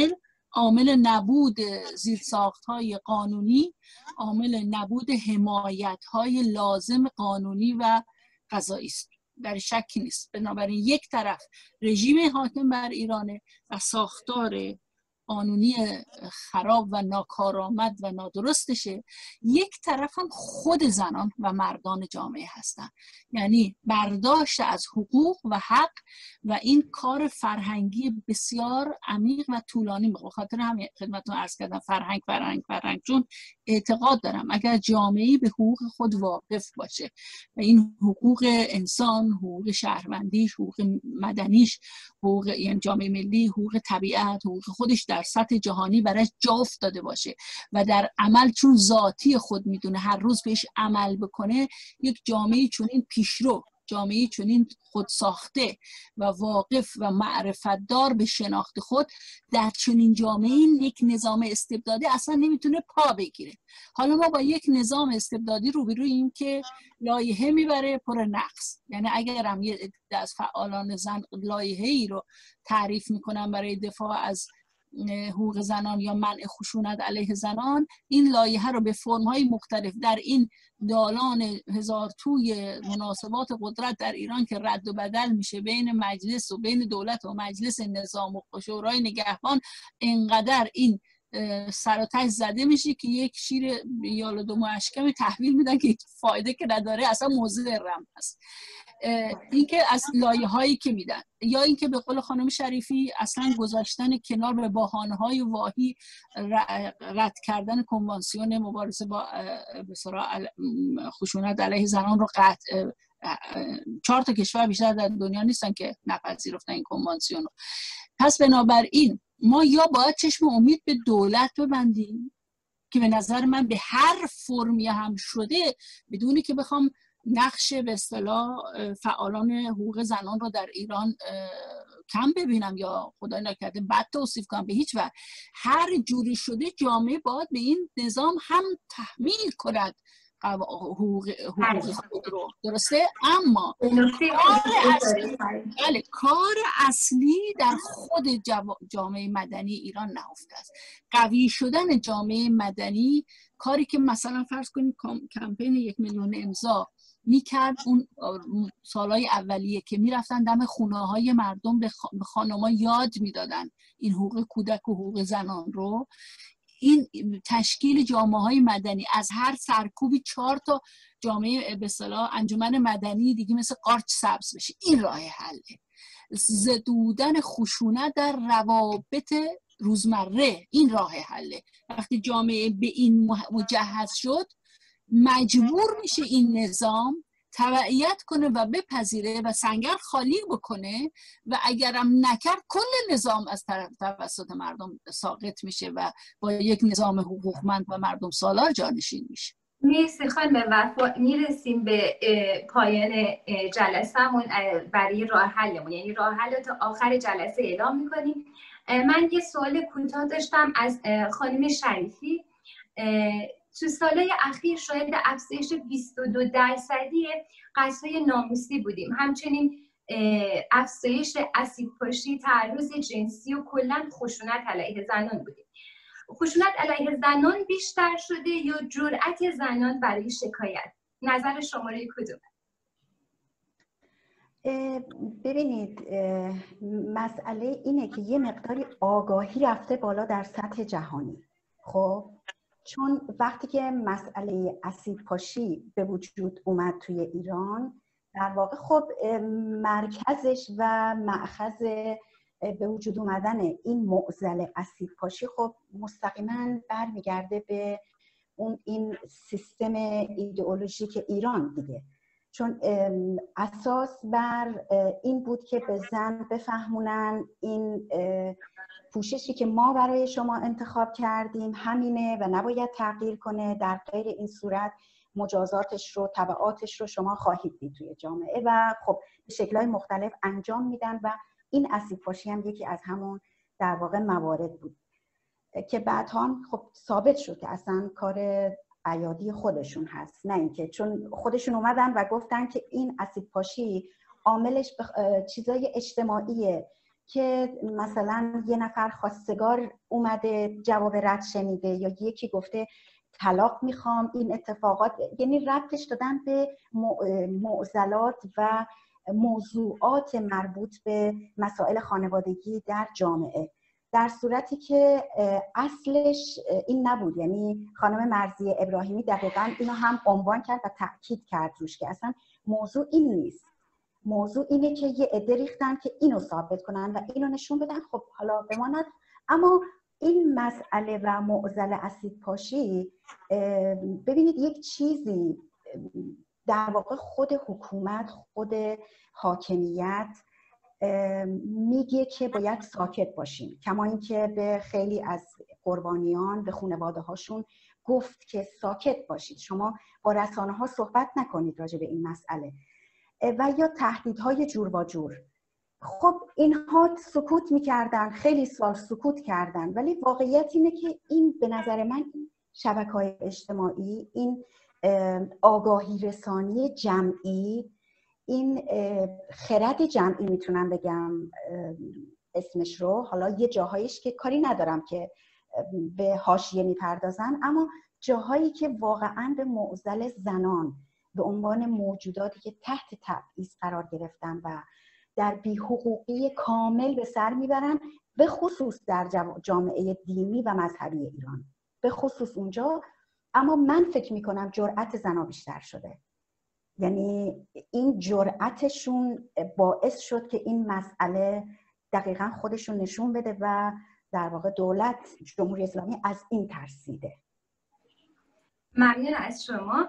عامل نبود زیرساخت‌های قانونی، عامل نبود حمایت‌های لازم قانونی و قضایی است، در شکی نیست. بنابراین یک طرف رژیم حاکم بر ایرانه و ساختار قانونی خراب و ناکارآمد و نادرستشه، یک طرف هم خود زنان و مردان جامعه هستن. یعنی برداشت از حقوق و حق و این کار فرهنگی بسیار عمیق و طولانی. به خاطر همین خدمتتون عرض کردم فرهنگ، چون اعتقاد دارم اگر جامعه‌ای به حقوق خود واقف باشه و این حقوق انسان، حقوق شهروندیش، حقوق مدنیش، حقوق یعنی جامعه ملی، حقوق طبیعت، حقوق خودش در سطح جهانی برای جا افتاده باشه و در عمل چون ذاتی خود میدونه هر روز بهش عمل بکنه، یک جامعه چون این پیشرو، جامعه چون این خود ساخته و واقف و معرفتدار به شناخت خود، در چنین جامعه یک نظام استبدادی اصلا نمیتونه پا بگیره. حالا ما با یک نظام استبدادی روبروییم که لایحه میبره پر نقص. یعنی اگر هم یه عده از فعالان زن لایحه‌ای رو تعریف میکنن برای دفاع از حقوق زنان یا منع خشونت علیه زنان، این لایحه رو به فرم‌های مختلف در این دالان هزار توی مناسبات قدرت در ایران که رد و بدل میشه بین مجلس و بین دولت و مجلس نظام و شورای نگهبان، اینقدر این سراتش زده میشه که یک شیر یال دو محکم تحویل میدن که فایده که نداره، اصلا موضوع رم هست. این که از لایه‌هایی که میدن، یا اینکه به قول خانم شریفی اصلا گذاشتن کنار به بهانه‌های واهی رد کردن کنوانسیون مبارزه با خشونت علیه زنان رو 4 تا کشور بیشتر در دنیا نیستن که نپذیرفتن این کنوانسیون رو. پس بنابراین ما یا باید چشم امید به دولت ببندیم که به نظر من به هر فرمی هم شده، بدونی که بخوام نقش به اصطلاح فعالان حقوق زنان رو در ایران کم ببینم یا خدای نکرده بد توصیف کنم، به هیچ وجه، هر جوری شده جامعه باید به این نظام هم تحمیل کند حقوق خود رو، درسته؟ اما کار اصلی در خود جامعه مدنی ایران نهفته است. قوی شدن جامعه مدنی، کاری که مثلا فرض کنید کمپین 1 میلیون امضا میکرد اون سالهای اولیه که میرفتن دم خونه‌های مردم به خانم‌ها یاد میدادن این حقوق کودک و حقوق زنان رو. این تشکیل جامعه‌های مدنی از هر سرکوبی 4 تا جامعه به اصطلاح انجمن مدنی دیگه مثل قارچ سبز بشه، این راه حله. زدودن خشونت در روابط روزمره این راه حله. وقتی جامعه به این مجهز شد، مجبور میشه این نظام تبعیت کنه و بپذیره و سنگر خالی بکنه و اگرم نکرد کل نظام از توسط مردم ساقط میشه و با یک نظام حقوقمند و مردم سالار جانشین میشه. مرسی خانم وفا. میرسیم به پایان جلسه‌مون برای راه حلمون، یعنی راه حل تا آخر جلسه اعلام میکنیم. من یه سوال کوتاه داشتم از خانم شریفی. تو سالهای اخیر شاهد افزایش 22% قتل‌های ناموسی بودیم، همچنین افزایش اسیدپاشی، تعرض جنسی و کلاً خشونت علیه زنان بودیم. خشونت علیه زنان بیشتر شده یا جرأت زنان برای شکایت؟ نظر شما روی کدومه؟ ببینید، مسئله اینه که یه مقداری آگاهی رفته بالا در سطح جهانی. خب چون وقتی که مسئله اسیدپاشی به وجود اومد توی ایران، در واقع خب مرکزش و مأخذ به وجود اومدن این معضل اسیدپاشی خب مستقیما برمیگرده به این سیستم ایدئولوژیک ایران دیگه. چون اساس بر این بود که به زن بفهمونن این پوششی که ما برای شما انتخاب کردیم همینه و نباید تغییر کنه، در غیر این صورت مجازاتش رو، تبعاتش رو شما خواهید دید توی جامعه و خب به شکل‌های مختلف انجام میدن و این اسیدپاشی هم یکی از همون در واقع موارد بود که بعدها خب ثابت شد که اصلا کار عیادی خودشون هست، نه اینکه چون خودشون اومدن و گفتن که این اسیدپاشی عاملش چیزای اجتماعیه که مثلا یه نفر خواستگار اومده جواب رد شنیده یا یکی گفته طلاق میخوام، این اتفاقات، یعنی ربطش دادن به معضلات و موضوعات مربوط به مسائل خانوادگی در جامعه، در صورتی که اصلش این نبود. یعنی خانم مرضیه ابراهیمی دقیقاً اینو هم عنوان کرد و تأکید کرد روش که اصلا موضوع این نیست. موضوع اینه که یه عده ریختن که اینو ثابت کنن و اینو نشون بدن خب حالا بماند. اما این مسئله و معضل اسیدپاشی، ببینید یک چیزی در واقع خود حکومت، خود حاکمیت میگه که باید ساکت باشیم، کما اینکه به خیلی از قربانیان، به خانواده هاشون گفت که ساکت باشید، شما با رسانه ها صحبت نکنید راجع به این مسئله، و یا تهدیدهای جور با جور. خب اینها سکوت میکردن، خیلی سال سکوت کردن، ولی واقعیت اینه که این به نظر من شبکه‌های اجتماعی، این آگاهی رسانی جمعی، این خرد جمعی میتونم بگم اسمش رو، حالا یه جاهایش که کاری ندارم که به حاشیه میپردازن، اما جاهایی که واقعا به معضل زنان به عنوان موجوداتی که تحت تبعیض قرار گرفتن و در بی‌حقوقی کامل به سر میبرن، به خصوص در جامعه دینی و مذهبی ایران، به خصوص اونجا. اما من فکر میکنم جرأت زنا بیشتر شده، یعنی این جرأتشون باعث شد که این مسئله دقیقاً خودشون نشون بده و در واقع دولت جمهوری اسلامی از این ترسیده. ممنون از شما.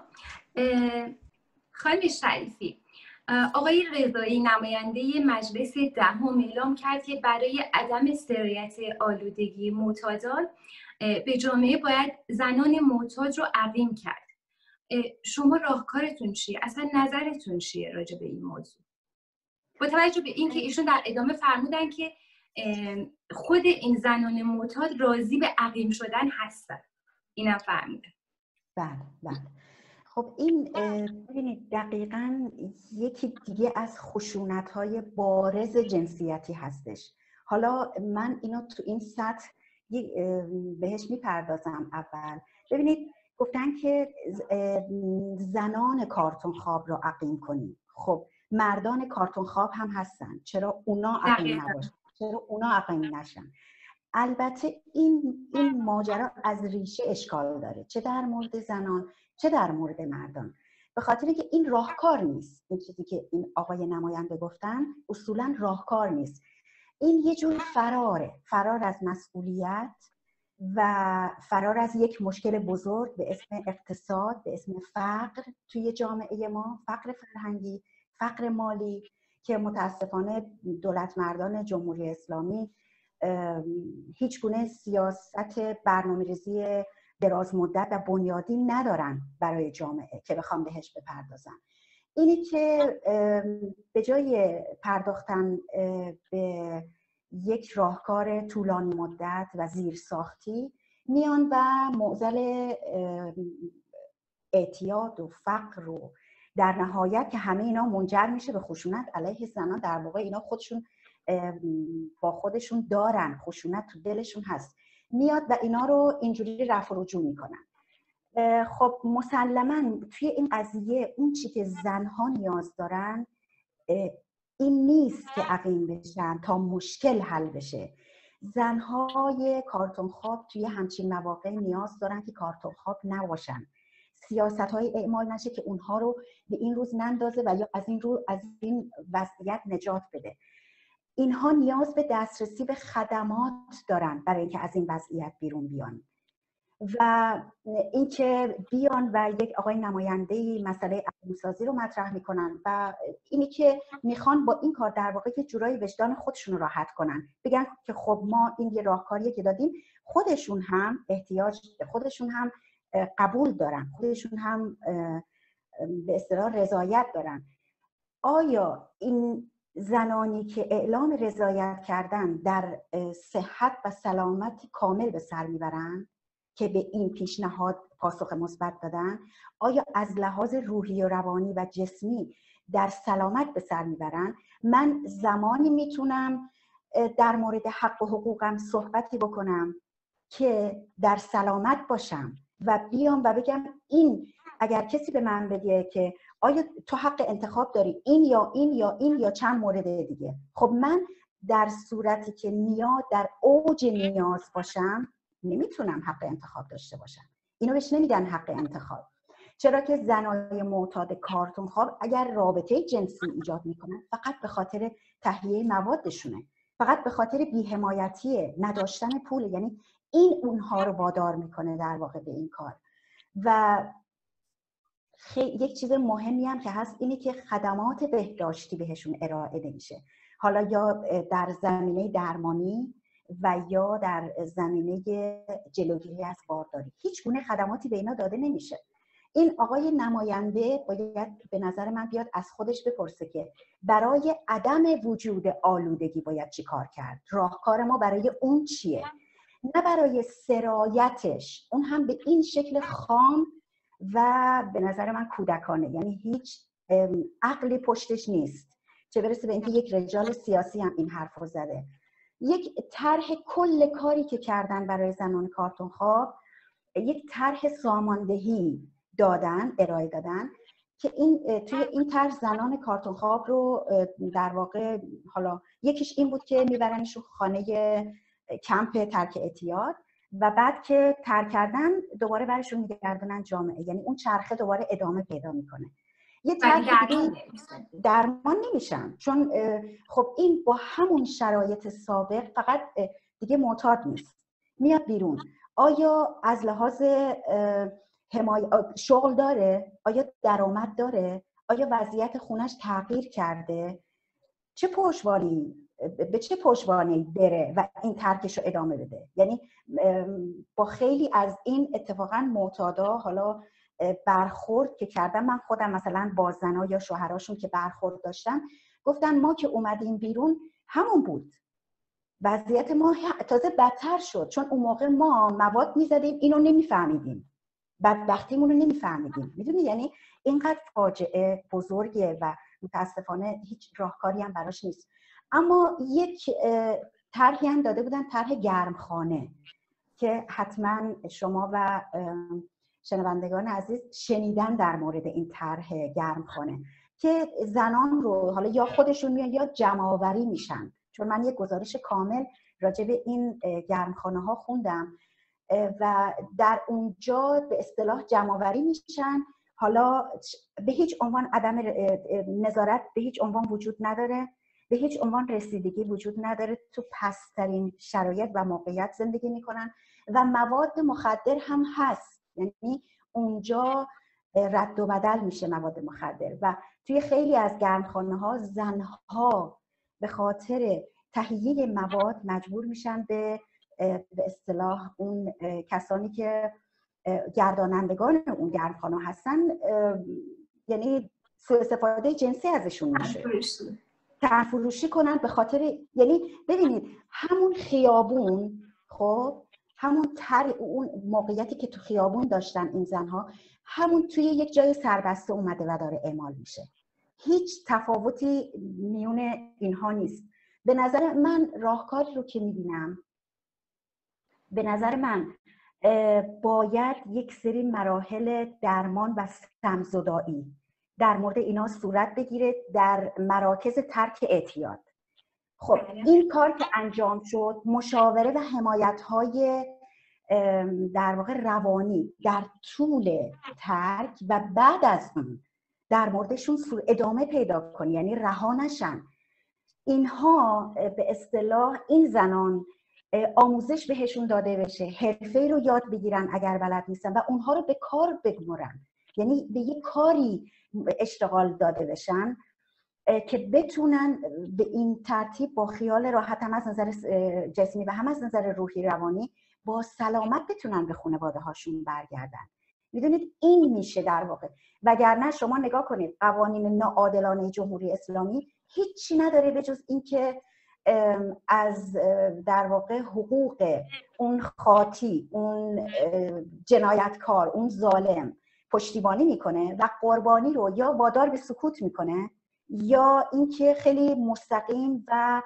خانم شریفی، آقای رضایی نماینده مجلس دهم اعلام کرد که برای عدم سرایت آلودگی معتادان به جامعه باید زنان معتاد رو عقیم کرد. شما راهکارتون چیه؟ اصلا نظرتون چیه راجع به این موضوع؟ با توجه به اینکه ایشون در ادامه فرمودن که خود این زنان معتاد راضی به عقیم شدن هستن، اینم فرمودن. بله. خب این ببینید دقیقاً یکی دیگه از خشونت‌های بارز جنسیتی هستش. حالا من اینو تو این سطح بهش میپردازم. اول ببینید گفتن که زنان کارتون خواب رو عقیم کنیم. خب مردان کارتون خواب هم هستن، چرا اونا عقیم نباشن؟ چرا اونا عقیم نشن؟ البته این ماجرا از ریشه اشکال داره، چه در مورد زنان چه در مورد مردان، به خاطر که این راهکار نیست. این چیزی که این آقای نماینده گفتن اصولا راهکار نیست. این یه جور فرار از مسئولیت و فرار از یک مشکل بزرگ به اسم اقتصاد، به اسم فقر توی جامعه ما، فقر فرهنگی، فقر مالی، که متاسفانه دولت مردان جمهوری اسلامی هیچ گونه سیاست برنامه‌ریزی دراز مدت و بنیادی ندارن برای جامعه که بخوام بهش بپردازن. اینی که به جای پرداختن به یک راهکار طولانی مدت و زیرساختی میان و معضل اعتیاد و فقر و در نهایت که همه اینا منجر میشه به خشونت علیه زنان. در واقع اینا خودشون با خودشون دارن، خشونت تو دلشون هست، میاد و اینا رو اینجوری رفع و رجوع میکنن. خب مسلماً توی این قضیه اون چی که زنها نیاز دارن این نیست که عقیم بشن تا مشکل حل بشه. زنهای کارتون خواب توی همچین مواقع نیاز دارن که کارتون خواب نباشن، سیاست‌های اعمال نشه که اونها رو به این روز نندازه و یا از این وضعیت نجات بده. اینها نیاز به دسترسی به خدمات دارن برای اینکه از این وضعیت بیرون بیان. و اینکه بیان و یک آقای نماینده‌ای مسئله عقیم‌سازی رو مطرح میکنن و اینی که میخوان با این کار در واقع یه جورایی وجدان خودشون رو راحت کنن، بگن که خب ما این یه راهکاریه که دادیم، خودشون هم احتیاج، خودشون هم قبول دارن، خودشون هم به اصطلاح رضایت دارن. آیا این زنانی که اعلام رضایت کردن در صحت و سلامت کامل به سر میبرن که به این پیشنهاد پاسخ مثبت دادن، آیا از لحاظ روحی و روانی و جسمی در سلامت به سر میبرن؟ من زمانی میتونم در مورد حق و حقوقم صحبتی بکنم که در سلامت باشم و بیام و بگم این اگر کسی به من بگه که آیا تو حق انتخاب داری این یا این یا این یا چند مورد دیگه، خب من در صورتی که در اوج نیاز باشم نمیتونم حق انتخاب داشته باشم. اینو بهش نمیگن حق انتخاب. چرا که زنای معتاد کارتون خواب اگر رابطه جنسی ایجاد میکنن فقط به خاطر تهیه موادشونه، فقط به خاطر بی‌حمایتی، نداشتن پول، یعنی این اونها رو وادار میکنه در واقع به این کار. و یک چیز مهمی هم که هست اینه که خدمات بهداشتی بهشون ارائه نمیشه، حالا یا در زمینه درمانی و یا در زمینه جلوگیری از بارداری، هیچ گونه خدماتی به اینا داده نمیشه. این آقای نماینده باید به نظر من بیاد از خودش بپرسه که برای عدم وجود آلودگی باید چی کار کرد، راهکار ما برای اون چیه، نه برای سرایتش، اون هم به این شکل خام و به نظر من کودکانه، یعنی هیچ عقلی پشتش نیست، چه برسه به اینکه یک رجال سیاسی هم این حرف رو زده. یک طرح کل کاری که کردن برای زنان کارتون خواب، یک طرح ساماندهی دادن، ارائه دادن که توی این طرح زنان کارتون خواب رو در واقع، حالا یکیش این بود که میبرنشون خانه کمپ ترک اعتیاد و بعد که ترک کردن دوباره برشون میگردونن جامعه، یعنی اون چرخه دوباره ادامه پیدا میکنه. یه طرح درمان نمیشن، چون خب این با همون شرایط سابق فقط دیگه معتاد نیست، میاد بیرون. آیا از لحاظ شغل داره؟ آیا درآمد داره؟ آیا وضعیت خونش تغییر کرده؟ چه پشتوانی به چه پشتوانی بره و این ترکش رو ادامه بده؟ یعنی با خیلی از این اتفاقا معتادا حالا برخورد که کردم، من خودم مثلا با زنا یا شوهراشون که برخورد داشتم گفتن ما که اومدیم بیرون همون بود، وضعیت ما تازه بدتر شد، چون اون موقع ما مواد میزدیم اینو نمیفهمیدیم بدبختیمون رو نمیفهمیدیم. میدونی یعنی اینقدر فاجعه بزرگه و متاسفانه هیچ راهکاری هم براش نیست. اما یک طرحی هم داده بودن، طرح گرمخانه، که حتما شما و شنوندگان عزیز شنیدن در مورد این طرح گرمخانه، که زنان رو حالا یا خودشون میان یا جمع‌آوری میشن. چون من یک گزارش کامل راجع به این گرمخانه ها خوندم و در اونجا به اصطلاح جمع‌آوری میشن. حالا به هیچ عنوان عدم نظارت به هیچ عنوان وجود نداره، به هیچ عنوان رسیدگی وجود نداره، تو پست‌ترین شرایط و موقعیت زندگی میکنن و مواد مخدر هم هست، یعنی اونجا رد و بدل میشه مواد مخدر. و توی خیلی از گرمخانه ها زنها به خاطر تهیه مواد مجبور میشن به اصطلاح اون کسانی که گردانندگان اون گرمخانه هستن، یعنی سوء استفاده جنسی ازشون میشه، تنفروشی کنن به خاطر، یعنی ببینید همون خیابون، خب همون اون موقعیتی که تو خیابون داشتن این زنها، همون توی یک جای سربسته اومده و داره اعمال میشه. هیچ تفاوتی میون اینها نیست. به نظر من راهکاری رو که میبینم، به نظر من باید یک سری مراحل درمان و سم‌زدایی در مورد اینا صورت بگیره در مراکز ترک اعتیاد. خب این کار که انجام شد، مشاوره و حمایت‌های در واقع روانی در طول ترک و بعد از اون در موردشون ادامه پیدا کنی، یعنی رها نشن. اینها به اصطلاح این زنان آموزش بهشون داده بشه، حرفه‌ای رو یاد بگیرن اگر بلد نیستن و اونها رو به کار بگمارن، یعنی به یک کاری اشتغال داده بشن که بتونن به این ترتیب با خیال راحت هم از نظر جسمی و هم از نظر روحی روانی با سلامت بتونن به خانواده هاشون برگردن. میدونید این میشه در واقع، وگرنه شما نگاه کنید قوانین ناعادلانه جمهوری اسلامی هیچی نداره به جز اینکه از در واقع حقوق اون خاطی، اون جنایتکار، اون ظالم پشتیبانی میکنه و قربانی رو یا وادار به سکوت میکنه یا اینکه خیلی مستقیم و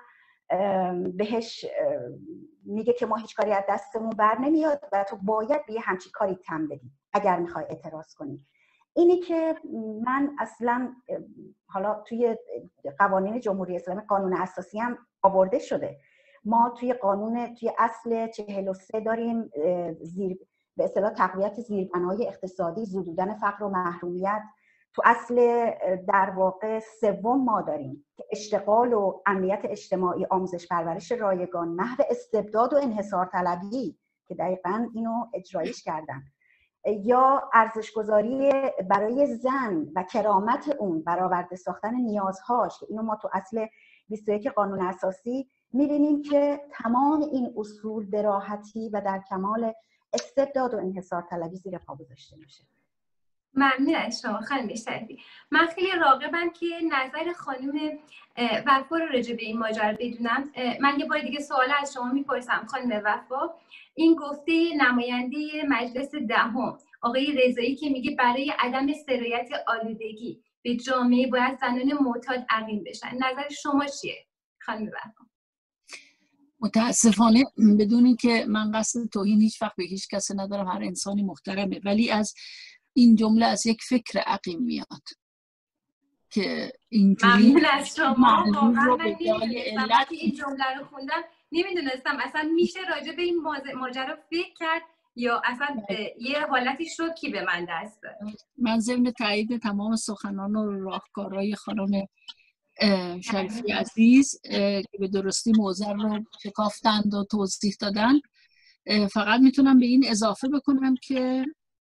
بهش میگه که ما هیچ کاری از دستمون بر نمیاد و تو باید به یه همچین کاری تن بدی اگر میخوای اعتراض کنی. اینی که من اصلا حالا توی قوانین جمهوری اسلامی قانون اساسی هم آورده شده، ما توی قانون توی اصل 43 داریم زیر به اصطلاح تقویت زیربناهای اقتصادی، زدودن فقر و محرومیت. تو اصل در واقع 3 ما داریم که اشتغال و امنیت اجتماعی، آموزش پرورش رایگان، محو استبداد و انحصار طلبی که دقیقاً اینو اجرایش کردن، یا ارزشگذاری برای زن و کرامت اون، برآورده ساختن نیازهاش که اینو ما تو اصل 21 قانون اساسی می‌بینیم که تمام این اصول به راحتی و در کمال استبداد و انحصار طلبی زیر پا گذاشته میشه. ممنون از شما خانم شریفی. من خیلی راغبم که نظر خانم وفا رو راجع به این ماجرا بدونم. من یه بار دیگه سوال از شما میپرسم خانم وفا. این گفته نماینده مجلس دهم آقای رضایی که میگه برای عدم سرایت آلودگی به جامعه باید زنان معتاد عقیم بشن، نظر شما چیه خانم وفا؟ متاسفانه بدون اینکه من قصد توهین هیچ وقت به هیچ کسی ندارم، هر انسانی محترمه، ولی از این جمله از یک فکر عقیم میاد که اینجوری ممنون از شما. واقعا من نمیدونستم این جمله رو خوندم، نمیدونستم اصلا میشه راجع به این ماجرا فکر کرد یا اصلا یه حالتی شوکی به من دست داد. من ضمن تایید تمام سخنان و راهکارهای خانم شریفی عزیز که به درستی موضوع رو شکافتند و توضیح دادن، فقط میتونم به این اضافه بکنم که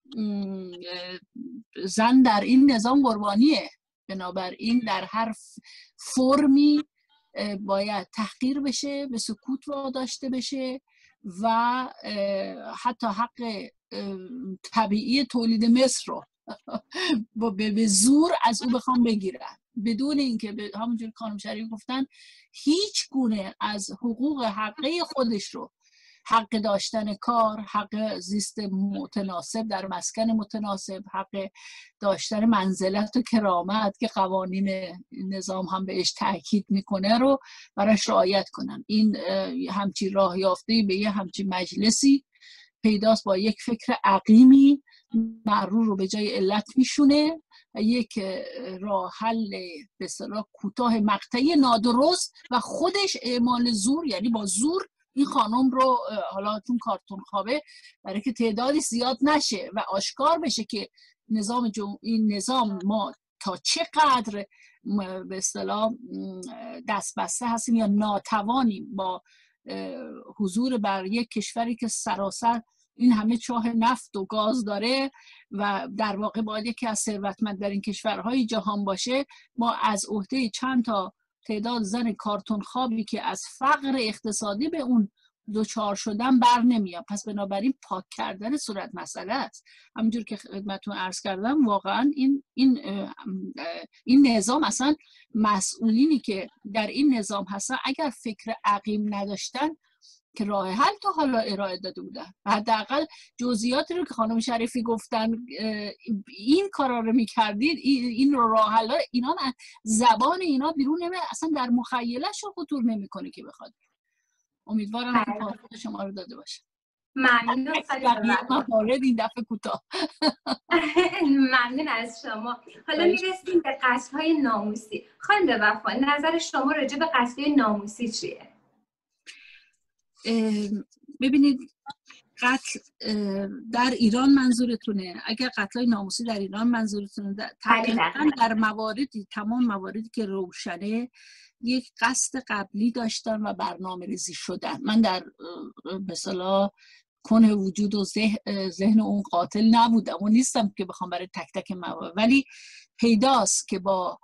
زن در این نظام قربانیه، بنابراین در هر فرمی باید تحقیر بشه، به سکوت واداشته بشه و حتی حق طبیعی تولید مثل رو به زور از او بخوام بگیرن، بدون اینکه همونجور خانم شریف گفتن هیچ گونه از حقوق حقیقی خودش رو حق داشتن کار، حق زیست متناسب در مسکن متناسب، حق داشتن منزلت و کرامت که قوانین نظام هم بهش تاکید میکنه رو براش رعایت کنن. این همچین راه یافته به یه همچین مجلسی پیداست با یک فکر عقیمی معرور رو به جای علت میشونه و یک راه حل به اصطلاح کوتاه مقطعی نادرست و خودش اعمال زور، یعنی با زور این خانم رو، حالا چون کارتون خوابه، برای که تعدادی زیاد نشه و آشکار بشه که این نظام ما تا چقدر به اصطلاح دست بسته هستیم یا ناتوانیم با حضور بر یک کشوری که سراسر این همه چاه نفت و گاز داره و در واقع باید یکی از ثروتمندترین کشورهای جهان باشه، ما از عهده چند تا تعداد زن کارتون خوابی که از فقر اقتصادی به اون دوچار شدن بر نمیاد. پس بنابراین پاک کردن صورت مسئله است. همونجور که خدمتتون عرض کردم، واقعا این نظام اصلا مسئولینی که در این نظام هستن اگر فکر عقیم نداشتن که راه حل تا حالا ارائه داده بودن. حداقل جزئیاتی رو که خانم شریفی گفتن این کارا رو میکردید، این راه حل اینا زبان اینا بیرون نمیاد، اصلا در مخیله‌ش رو خطور نمیکنه که بخواد. امیدوارم که پاسخ شما رو داده باشه. ممنون. موارد این دفعه کوتاه. ممنون از شما. حالا میرسیم به قتل‌های ناموسی. خانم وفا، نظر شما راجع به قتل‌های ناموسی چیه؟ ببینید، قتل در ایران منظورتونه؟ اگر قتل‌های ناموسی در ایران منظورتونه، تقریبا در تمام مواردی که روشنه یک قصد قبلی داشتن و برنامه ریزی شدن. من در مثلا کنه وجود و ذهن اون قاتل نبودم و نیستم که بخوام برای تک تک موارد، ولی پیداست که با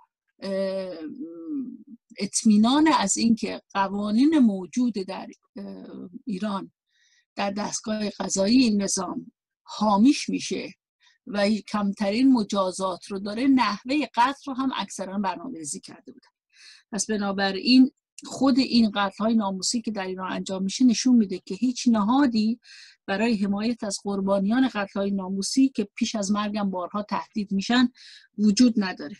اطمینان از اینکه قوانین موجود در ایران در دستگاه قضایی این نظام حامیش میشه و کمترین مجازات رو داره، نحوه قتل رو هم اکثرا برنامه‌ریزی کرده بودن. پس بنابراین خود این قتل‌های ناموسی که در ایران انجام میشه نشون میده که هیچ نهادی برای حمایت از قربانیان قتل‌های ناموسی که پیش از مرگم بارها تهدید میشن وجود نداره.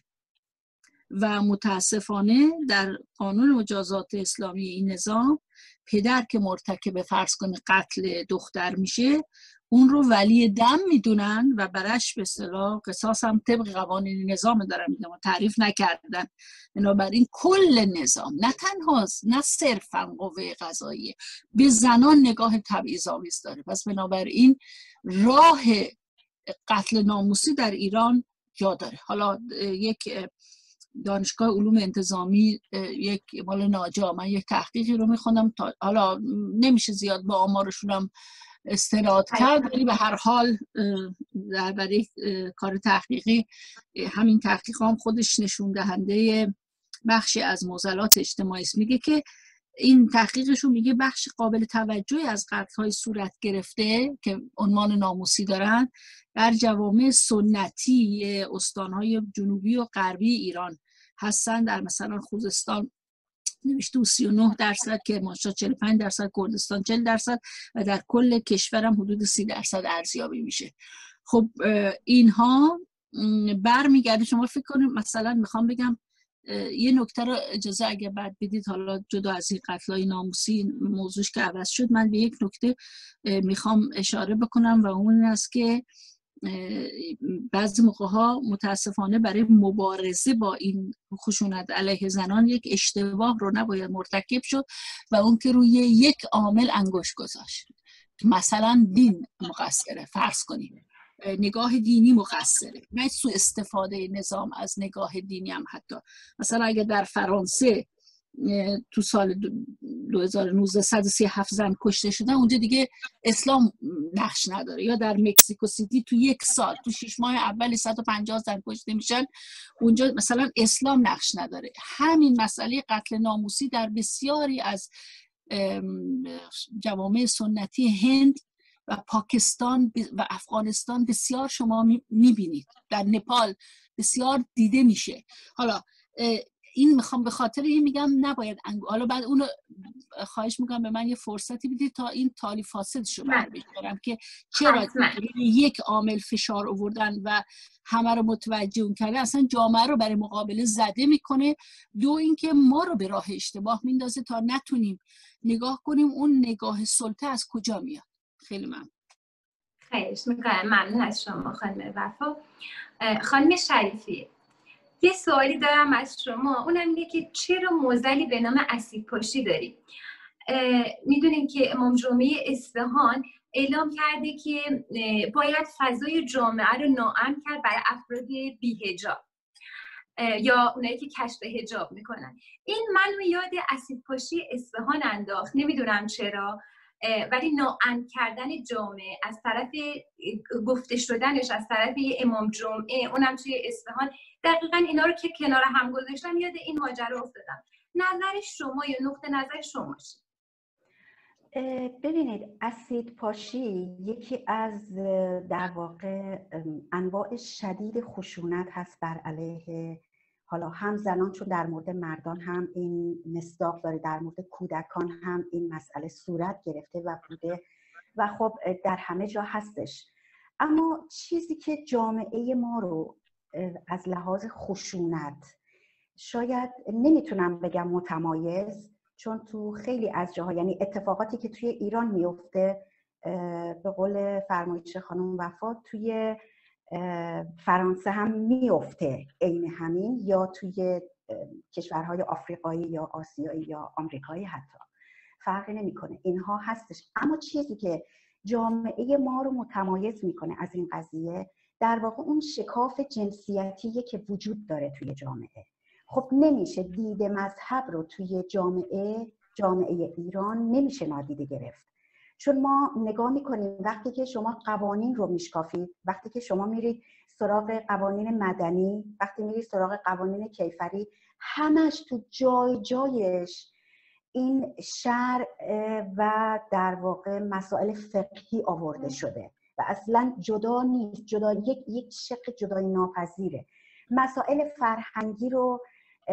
و متاسفانه در قانون مجازات اسلامی این نظام، پدر که مرتکب فرض کنه قتل دختر میشه، اون رو ولی دم میدونن و برش به اصطلاح قصاص هم طبق قوانین نظام دارن میگم تعریف نکردن. بنابراین کل نظام نه صرفا قوه قضاییه، به زنان نگاه تبعیض‌آمیز داره. پس بنابراین راه قتل ناموسی در ایران جا داره. حالا یک دانشگاه علوم انتظامی، یک مال ناجا، من یک تحقیقی رو میخوندم، حالا نمیشه زیاد با آمارشون هم استناد کرد، ولی به هر حال برای کار تحقیقی همین تحقیق هم خودش نشون دهنده بخشی از معضلات اجتماعی است. میگه که این تحقیقشون میگه بخش قابل توجهی از قتل‌های صورت گرفته که عنوان ناموسی دارن در جوامع سنتی استان‌های جنوبی و غربی ایران هستن. در مثلا خوزستان نوشته 39%، کرمانشاه 45%، کردستان 40% و در کل کشورم حدود 30% ارزیابی میشه. خب اینها برمیگرده، شما فکر کنید مثلا میخوام بگم یه نکته رو اجازه اگه بعد بدید، حالا جدا از این قتل‌های ناموسی موضوعش که عوض شد، من به یک نکته میخوام اشاره بکنم و اون است که بعضی موقع‌ها متاسفانه برای مبارزه با این خشونت علیه زنان یک اشتباه رو نباید مرتکب شد و اون که روی یک عامل انگشت گذاشت. مثلا دین مقصره، فرض کنیم نگاه دینی مقصره، نه سوء استفاده نظام از نگاه دینی هم. حتی مثلا اگه در فرانسه تو سال 2019 137 زن کشته شدن، اونجا دیگه اسلام نقش نداره. یا در مکزیکو سیتی تو یک سال تو 6 ماه اول 150 زن کشته میشن، اونجا مثلا اسلام نقش نداره. همین مسئله قتل ناموسی در بسیاری از جوامع سنتی هند و پاکستان و افغانستان بسیار شما میبینید، در نپال بسیار دیده میشه. حالا این میخوام به خاطر این میگم نباید حالا بعد اونو خواهش میکنم به من یه فرصتی بدید تا این تالی فاسدشو برمی‌دارم که چرا یک عامل فشار آوردن و همه رو متوجه اون کرده اصلا جامعه رو برای مقابله زده میکنه. دو اینکه ما رو به راه اشتباه میندازه تا نتونیم نگاه کنیم اون نگاه سلطه از کجا میاد. خیلی ممنون. خیلیش میکنم. ممنون از شما خانم وفا. خانم شریفی، یه سوالی دارم از شما، اونم اینه که چرا معضلی به نام اسیدپاشی داریم؟ میدونیم که امام جمعه اصفهان اعلام کرده که باید فضای جامعه رو ناامن کرد برای افراد بی‌حجاب یا اونایی که کشف حجاب میکنن. این منو یاد اسیدپاشی اصفهان انداخت، نمیدونم چرا، ولی ناامن کردن جامعه از طرف گفته شدنش از طرف امام جمعه اونم توی اصفهان، دقیقاً اینا رو که کنار هم گذاشتم یاد این ماجرا افتادم. نظر شما یا نقطه نظر شما چیه؟ ببینید، اسیدپاشی یکی از در واقع انواع شدید خشونت هست بر علیه حالا هم زنان، چون در مورد مردان هم این مصداق داره، در مورد کودکان هم این مسئله صورت گرفته و بوده و خب در همه جا هستش. اما چیزی که جامعه ما رو از لحاظ خشونت شاید نمیتونم بگم متمایز، چون تو خیلی از جاها یعنی اتفاقاتی که توی ایران میفته به قول فرمایش خانم وفا توی فرانسه هم میفته عین همین، یا توی کشورهای آفریقایی یا آسیایی یا آمریکایی، حتی فرقی نمیکنه، اینها هستش. اما چیزی که جامعه ما رو متمایز میکنه از این قضیه در واقع اون شکاف جنسیتیه که وجود داره توی جامعه. خب نمیشه دید مذهب رو توی جامعه ایران نمیشه نادیده گرفت، چون ما نگاه میکنیم وقتی که شما قوانین رو میشکافید، وقتی که شما میرید سراغ قوانین مدنی، وقتی میرید سراغ قوانین کیفری، همش تو جای جایش این شرع و در واقع مسائل فقهی آورده شده و اصلا جدا نیست، جدا یک شق جدای ناپذیره. مسائل فرهنگی رو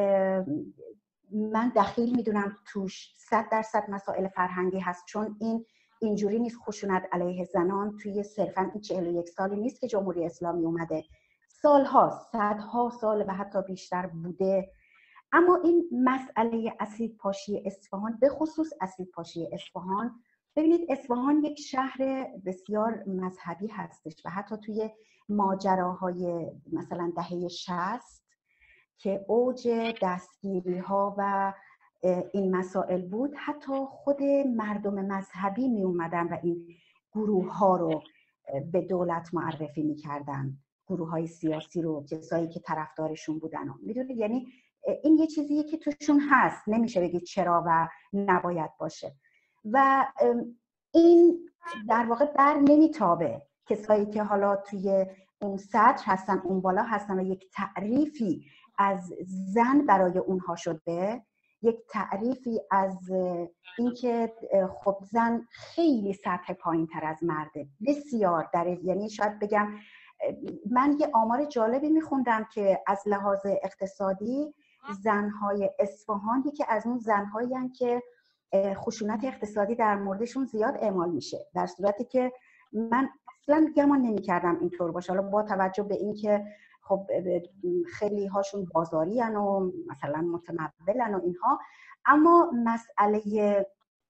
من دخیل میدونم توش، 100% مسائل فرهنگی هست، چون اینجوری نیست. خشونت علیه زنان توی صرفا این 41 سالی نیست که جمهوری اسلامی اومده، سالها، صدها سال و حتی بیشتر بوده. اما این مسئله اسیدپاشی اصفهان، به خصوص اسیدپاشی اصفهان، ببینید اصفهان یک شهر بسیار مذهبی هستش و حتی توی ماجراهای مثلا دهه 60 که اوج دستگیری ها و این مسائل بود، حتی خود مردم مذهبی می اومدن و این گروه ها رو به دولت معرفی می کردن، گروه های سیاسی رو، کسایی که طرفدارشون بودن. میدونید یعنی این یه چیزیه که توشون هست، نمیشه بگید چرا و نباید باشه. و این در واقع بر نمیتابه کسایی که حالا توی اون سطح هستن، اون بالا هستن و یک تعریفی از زن برای اونها شده، یک تعریفی از اینکه خب زن خیلی سطح پایین تر از مرده، بسیار یعنی شاید بگم، من یه آمار جالبی میخوندم که از لحاظ اقتصادی زنهای اصفهان یکی از اون زنهایی هستند که خشونت اقتصادی در موردشون زیاد اعمال میشه، در صورتی که من اصلا گمان نمی‌کردم اینطور باشه. حالا با توجه به اینکه خب خیلی هاشون بازاری هن و مثلا متمولن و اینها، اما مسئله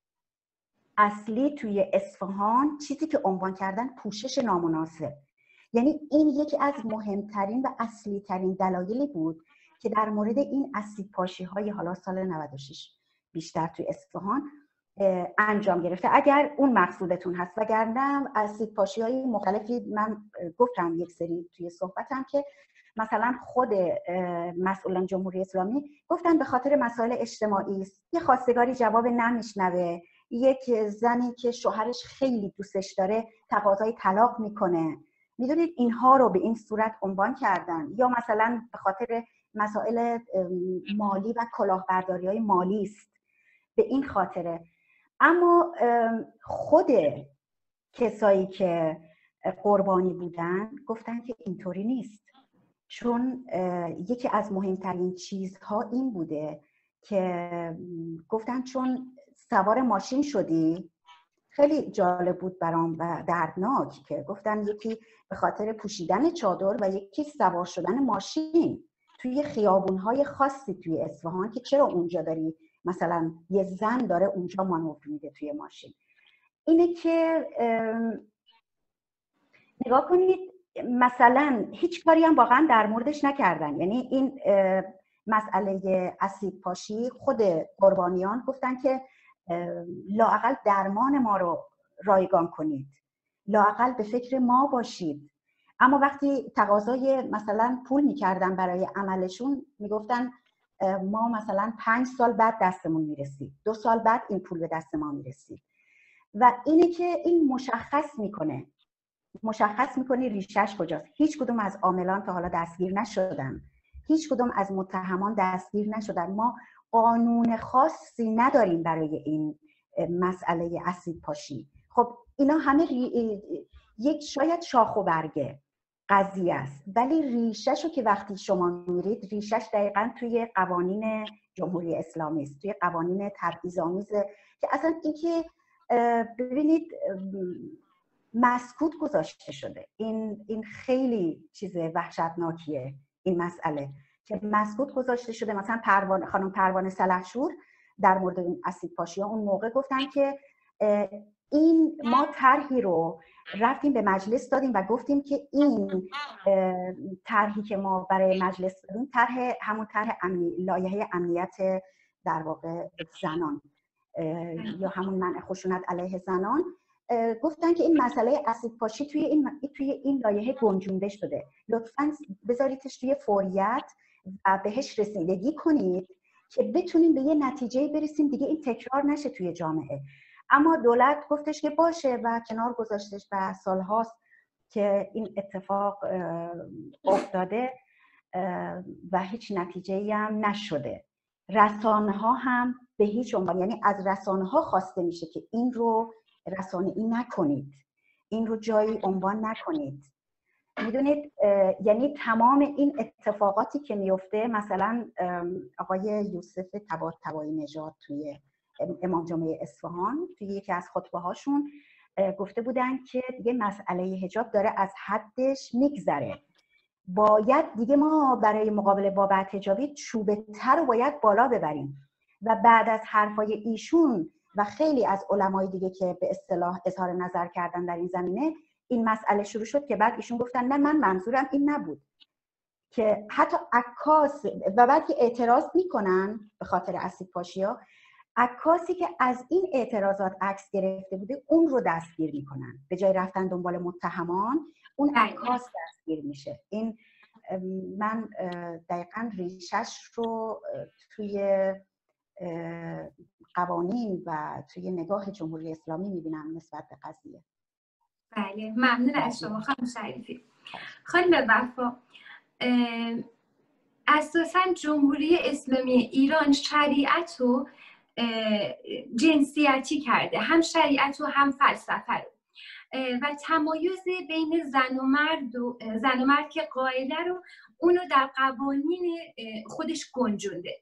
اصلی توی اصفهان چیزی که عنوان کردن پوشش نامناسب، یعنی این یکی از مهمترین و اصلی ترین دلایلی بود که در مورد این اسیدپاشی های حالا سال 96 بیشتر توی اصفهان انجام گرفته، اگر اون مقصودتون هست. وگرنه اسیدپاشی های مختلفی من گفتم یک سری توی صحبتم که مثلا خود مسئولان جمهوری اسلامی گفتن به خاطر مسائل اجتماعی است، یه خواستگاری جواب نمیشنوه، یک زنی که شوهرش خیلی دوستش داره تقاضای طلاق میکنه، میدونید اینها رو به این صورت عنوان کردن، یا مثلا به خاطر مسائل مالی و کلاهبرداری های مالی است، به این خاطره. اما خود کسایی که قربانی بودن گفتن که اینطوری نیست، چون یکی از مهمترین چیزها این بوده که گفتن چون سوار ماشین شدی، خیلی جالب بود برام و دردناک که گفتن یکی به خاطر پوشیدن چادر و یکی سوار شدن ماشین توی خیابونهای خاصی توی اصفهان که چرا اونجا داری مثلا یه زن داره اونجا مانور میده توی ماشین. اینه که نگاه کنید مثلا هیچ کاری هم واقعا در موردش نکردن. یعنی این مسئله اسید پاشی خود قربانیان گفتن که لااقل درمان ما رو رایگان کنید، لااقل به فکر ما باشید. اما وقتی تقاضای مثلا پول میکردن برای عملشون میگفتن ما مثلا 5 سال بعد دستمون میرسید، 2 سال بعد این پول به دست ما میرسید. و اینه که این مشخص میکنه ریشش کجاست. هیچ کدوم از عاملان تا حالا دستگیر نشدن، هیچ کدوم از متهمان دستگیر نشدن. ما قانون خاصی نداریم برای این مسئله اسید پاشی. خب اینا همه یک شاید شاخ و برگه قضیه است، ولی ریشه‌شو که وقتی شما میرید ریشش دقیقاً توی قوانین جمهوری اسلامی است، توی قوانین تبعیض‌آمیزه که اصلا اینکه ببینید مسکوت گذاشته شده. این خیلی چیز وحشتناکیه این مسئله که مسکوت گذاشته شده. مثلا خانم پروانه سلحشور در مورد این اسید پاشی اون موقع گفتن که این ما طرحی رو رفتیم به مجلس دادیم و گفتیم که این طرحی که ما برای مجلس دادیم همون طرح لایحه امنیت در واقع زنان یا همون منع خشونت علیه زنان، گفتن که این مسئله اسید پاشی توی این لایحه گنجونده شده، لطفاً بذاریدش توی فوریت و بهش رسیدگی کنید که بتونیم به یه نتیجه برسیم دیگه این تکرار نشه توی جامعه. اما دولت گفتش که باشه و کنار گذاشتش و سالهاست که این اتفاق افتاده و هیچ نتیجه‌ای هم نشده. رسانه‌ها هم به هیچ عنوان، یعنی از رسانه‌ها خواسته میشه که این رو رسانه‌ای نکنید، این رو جایی عنوان نکنید. میدونید یعنی تمام این اتفاقاتی که میفته، مثلا آقای یوسف طباطبایی نژاد توی امام جمعه اصفهان توی یکی از خطبه هاشون گفته بودن که دیگه مسئله حجاب داره از حدش میگذره، باید دیگه ما برای مقابله با بدحجابی چوبه تر رو باید بالا ببریم. و بعد از حرفای ایشون و خیلی از علمای دیگه که به اصطلاح اظهار نظر کردن در این زمینه، این مسئله شروع شد که بعد ایشون گفتن نه من منظورم این نبود، که حتی عکاس و بعد که اعتراض میکنن به خاطر اسید پاشی‌ها، عکاسی که از این اعتراضات عکس گرفته بوده اون رو دستگیر میکنن، به جای رفتن دنبال متهمان اون عکاس دستگیر میشه. این من دقیقاً ریشش رو توی قوانین و توی نگاه جمهوری اسلامی میبینم نسبت به قضیه. بله ممنون از شما خانم شریفی. خانم وفا، اساساً جمهوری اسلامی ایران شریعت رو جنسیتی کرده، هم شریعت و هم فلسفه رو، و تمایز بین زن و مرد که قاعده رو اونو در قوانین خودش گنجونده.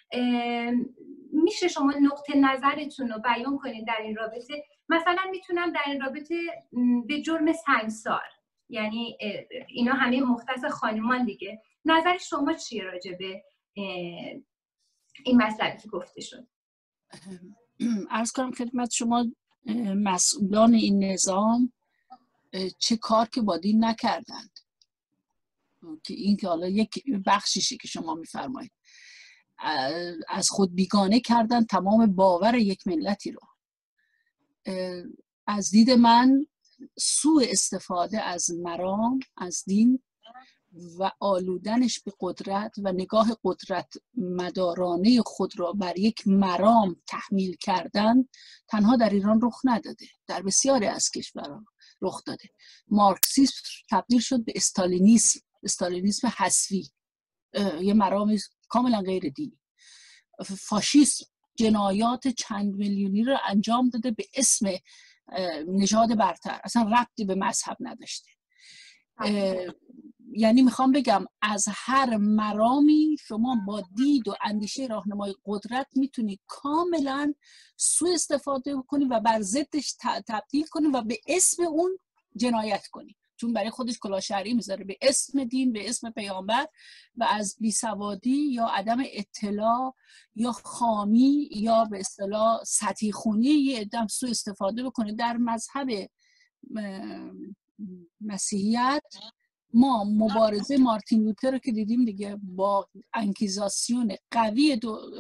میشه شما نقطه نظرتون رو بیان کنید در این رابطه؟ مثلا میتونم در این رابطه به جرم سنگسار، یعنی اینا همه مختص خانمان دیگه، نظر شما چیه راجع به این مسئله که گفته شد؟ عرض کنم خدمت شما مسئولان این نظام چه کار که با دین نکردند، که این که حالا یک بخشیشه که شما میفرمایید، از خود بیگانه کردن تمام باور یک ملتی رو. از دید من سوء استفاده از مرام، از دین و آلودنش به قدرت و نگاه قدرت مدارانه خود را بر یک مرام تحمیل کردن تنها در ایران رخ نداده، در بسیاری از کشورها رخ داده. مارکسیسم تبدیل شد به استالینیسم حذفی، یه مرام کاملا غیر دینی. فاشیسم جنایات چند میلیونی رو انجام داده به اسم نژاد برتر، اصلا ربطی به مذهب نداشته. یعنی میخوام بگم از هر مرامی شما با دید و اندیشه راهنمای قدرت میتونی کاملا سوء استفاده کنی و بر ضدش تبدیل کنی و به اسم اون جنایت کنی، چون برای خودش کلاه شرعی میذاره به اسم دین، به اسم پیامبر، و از بیسوادی یا عدم اطلاع یا خامی یا به اصطلاح سطحی خونی یه عدم سوء استفاده بکنه. در مذهب مسیحیت ما مبارزه مارتین لوتر رو که دیدیم دیگه با انکیزاسیون قوی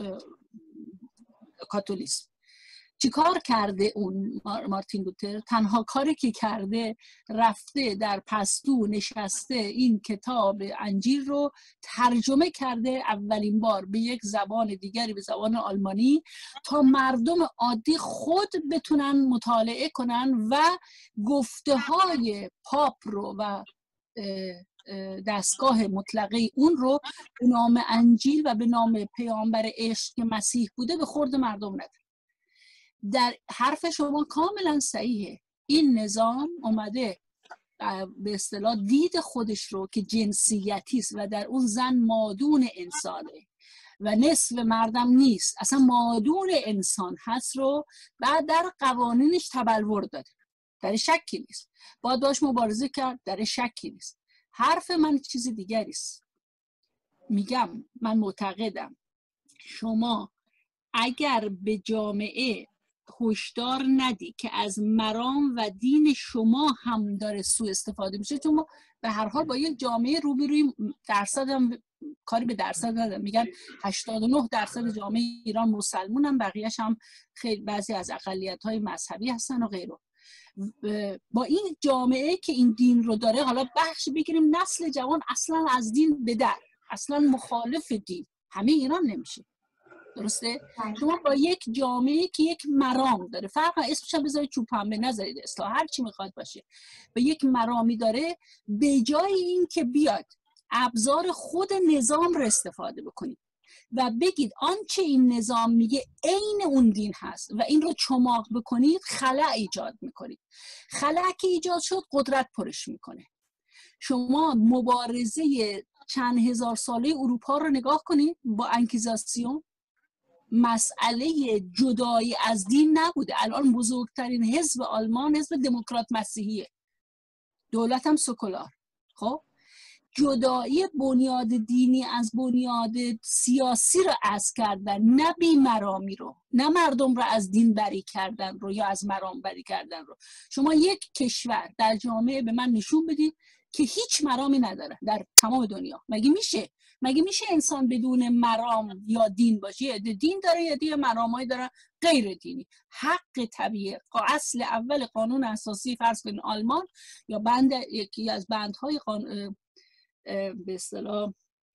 کاتولیسم. چی کار کرده اون مارتین لوتر؟ تنها کاری که کرده رفته در پستو نشسته این کتاب انجیل رو ترجمه کرده اولین بار به یک زبان دیگری، به زبان آلمانی، تا مردم عادی خود بتونن مطالعه کنن و گفته های پاپ رو و دستگاه مطلقه اون رو به نام انجیل و به نام پیامبر عشق که مسیح بوده به خورد مردم نده. در حرف شما کاملا صحیحه. این نظام اومده به اصطلاح دید خودش رو که جنسیتی است و در اون زن مادون انسانه و نصف مردم نیست، اصلا مادون انسان هست، رو بعد در قوانینش تبلور داده. در شکی نیست، باید باش مبارزه کرد، در شکی نیست. حرف من چیز دیگری است. میگم من معتقدم شما اگر به جامعه هشدار ندی که از مرام و دین شما هم داره سوء استفاده میشه، چون ما به هر حال با یک جامعه روبروی، درصد هم کاری به درصد ندارم، میگن 89% جامعه ایران مسلمونن، بقیه‌اش هم خیلی بعضی از اقلیت‌های مذهبی هستن و غیره. با این جامعه که این دین رو داره، حالا بخش بگیریم نسل جوان اصلا از دین به در، اصلا مخالف دین، همه ایران نمیشه، درسته؟ شما با یک جامعه که یک مرام داره، فرق اسمش هم بذارید چوب پنبه، نذارید اصلاح، هر چی میخواد باشه، به یک مرامی داره، به جای این که بیاد ابزار خود نظام رو استفاده بکنید و بگید آنچه این نظام میگه عین اون دین هست و این رو چماق بکنید، خلأ ایجاد میکنید. خلأ که ایجاد شد قدرت پرش میکنه. شما مبارزه چند هزار ساله اروپا رو نگاه کنید با انکیزاسیون، مسئله جدایی از دین نبوده. الان بزرگترین حزب آلمان حزب دموکرات مسیحیه، دولت هم سکولار. خب جدایی بنیاد دینی از بنیاد سیاسی رو عزل کردن، نه بی‌مرامی رو، نه مردم رو از دین بری کردن رو یا از مرام بری کردن رو. شما یک کشور در جامعه به من نشون بدید که هیچ مرامی نداره در تمام دنیا. مگه میشه انسان بدون مرام یا دین باشه؟ یه دین داره، یه دیگه مرامایی داره غیر دینی. حق طبیعی، اصل اول قانون اساسی فرض کنید آلمان، یا بند یکی از بندهای به اصطلاح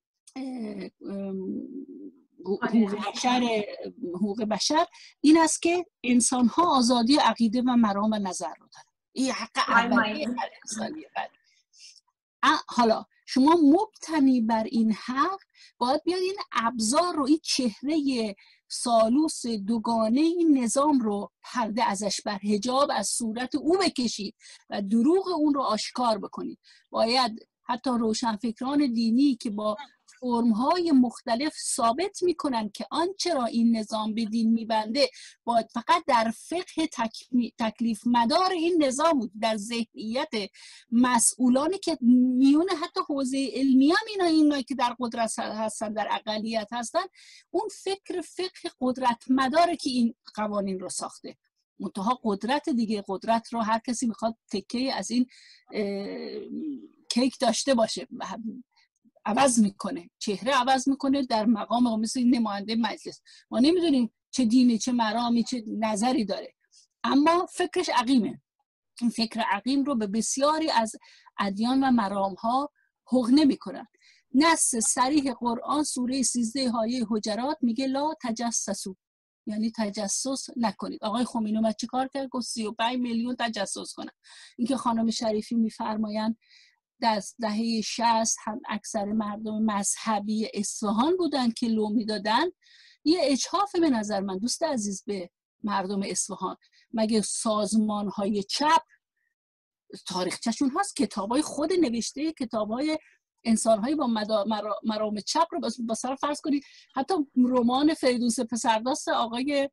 حقوق بشر این است که انسان ها آزادی عقیده و مرام و نظر رو دارن. این حق اولیه انسانیه. حالا شما مبتنی بر این حق باید بیاد این ابزار رو، این چهره سالوس دوگانه این نظام رو پرده ازش بر، حجاب از صورت او بکشید و دروغ اون رو آشکار بکنید. باید حتی روشنفکران دینی که با فرم‌های مختلف ثابت میکنن که آنچه را این نظام به دین میبنده باید فقط در فقه تکلیف مدار این نظام بود، در ذهنیت مسئولانی که میون حتی حوزه علمی هم اینا که در قدرت هستن، در اقلیت هستن، اون فقه قدرت مداره که این قوانین رو ساخته. منتها قدرت دیگه، قدرت رو هر کسی میخواد تکه از این کیک داشته باشه، عوض میکنه، چهره عوض میکنه در مقام مثل نماینده مجلس. ما نمیدونیم چه دینی، چه مرامی، چه نظری داره، اما فکرش عقیمه. این فکر عقیم رو به بسیاری از ادیان و مرام ها حق نمیکنن. نص صریح قرآن سوره 13 آیه حجرات میگه لا تجسسوا، یعنی تجسس نکنید. آقای خمینی اومد چیکار کرد؟ گفت 35 میلیون تجسس کنن. اینکه خانم شریفی میفرمایند در دهه 60 هم اکثر مردم مذهبی اصفهان بودن که لو میدادن، یه اجحاف به نظر من دوست عزیز به مردم اصفهان. مگه سازمان‌های چپ تاریخچه‌شون هست، کتابای خود نوشته، کتابای انسان‌هایی با مرام چپ رو با سر فرض کنید، حتی رمان فریدون پسرداست آقای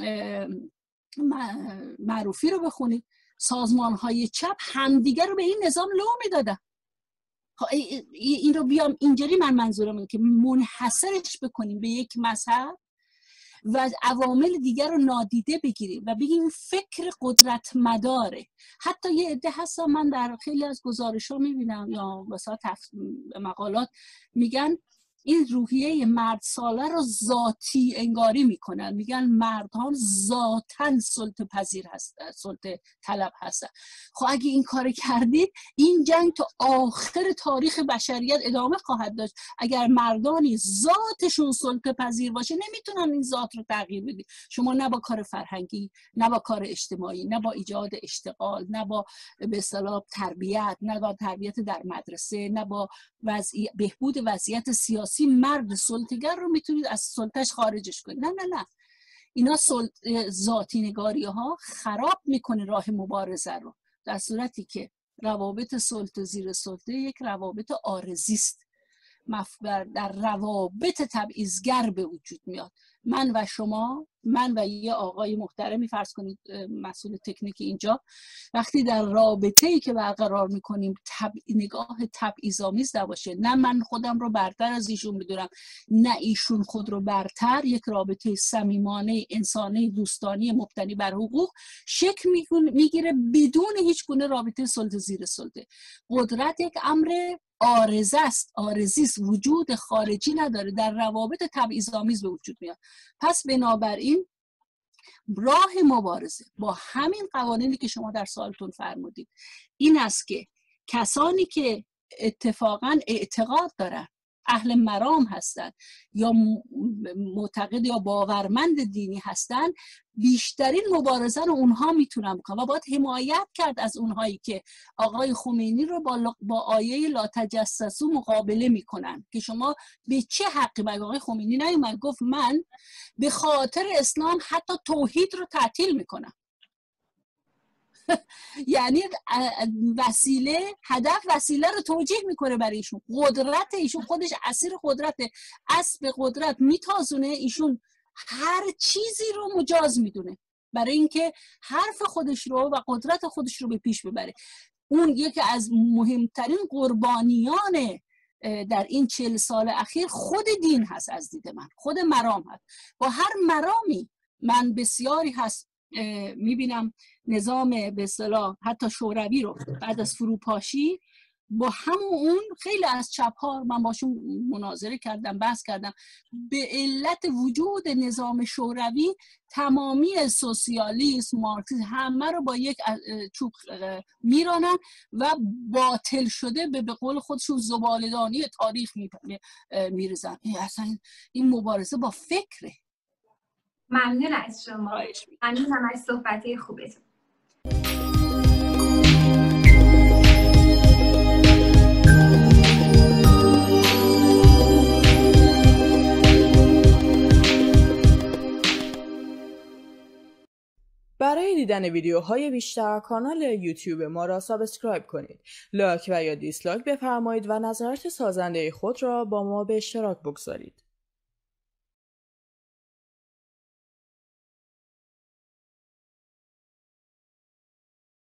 معروفی رو بخونید، سازمان‌های چپ همدیگر رو به این نظام لو میدادن. این رو بیام اینجوری منظورم اینه که منحصرش بکنیم به یک مذهب و عوامل دیگر رو نادیده بگیریم و بگیم فکر قدرت مداره. حتی یه عده هستن، من در خیلی از گزارش‌ها میبینم یا مثلا مقالات میگن این روحیه مرد ساله رو ذاتی انگاری میکنن، میگن مردان ذاتاً سلطه پذیر هستن، سلطه طلب هستن. خب اگه این کار کردید این جنگ تا آخر تاریخ بشریت ادامه خواهد داشت. اگر مردانی ذاتشون سلطه پذیر باشه نمیتونن این ذات رو تغییر بدید. شما نه با کار فرهنگی، نه با کار اجتماعی، نه با ایجاد اشتغال، نه با به اصطلاح تربیت، نه با تربیت در مدرسه، نه با بهبود وضعیت سیاسی مرد سلطه‌گر رو میتونید از سلطه‌اش خارجش کنید. نه اینا ذاتی نگاری ها خراب میکنه راه مبارزه رو، در صورتی که روابط سلطه زیر سلطه یک روابط عارضی است، در روابط تبعیضگر به وجود میاد. من و شما، من و یه آقای محترمی فرض کنید مسئول تکنیک اینجا، وقتی در رابطه‌ای که برقرار میکنیم نگاه تبعیض‌آمیز نباشه، نه من خودم رو برتر از ایشون میدونم نه ایشون خود رو برتر، یک رابطه صمیمانه انسانی دوستانی مبتنی بر حقوق شکل میگیره بدون هیچ گونه رابطه سلطه زیر سلطه. قدرت یک امر عارضی است، وجود خارجی نداره، در روابط تبعیض‌آمیز به وجود میاد. پس بنابراین راه مبارزه با همین قوانینی که شما در سوالتون فرمودید این است که کسانی که اتفاقا اعتقاد دارن، اهل مرام هستند یا معتقد یا باورمند دینی هستند، بیشترین مبارزه رو اونها میتونن بکنن و باید حمایت کرد از اونهایی که آقای خمینی رو با آیه لا تجسسوا مقابله میکنن که شما به چه حقی؟ مگه آقای خمینی نیومد گفت من به خاطر اسلام حتی توحید رو تعطیل میکنم؟ یعنی هدف وسیله رو توجیه میکنه برای ایشون. قدرت ایشون خودش اسیر قدرت، اسب قدرت میتازونه، ایشون هر چیزی رو مجاز میدونه برای اینکه حرف خودش رو و قدرت خودش رو به پیش ببره. اون یکی از مهمترین قربانیان در این 40 سال اخیر خود دین هست، از دید من خود مرام هست. با هر مرامی من بسیاری هست میبینم نظام به اصطلاح حتی شوروی رو بعد از فروپاشی با همون اون خیلی از چپ ها من باشون مناظره کردم، بحث کردم، به علت وجود نظام شوروی تمامی سوسیالیسم، مارکسیسم همه رو با یک چوب میرانن و باطل شده به قول خودشون زباله‌دانی تاریخ میرزن. اصلا این مبارزه با فکره. ممنون از شما، ممنونم از صحبت خوبتون. برای دیدن ویدیوهای بیشتر کانال یوتیوب ما را سابسکرایب کنید، لایک و یا دیسلایک بفرمایید و نظرات سازنده خود را با ما به اشتراک بگذارید.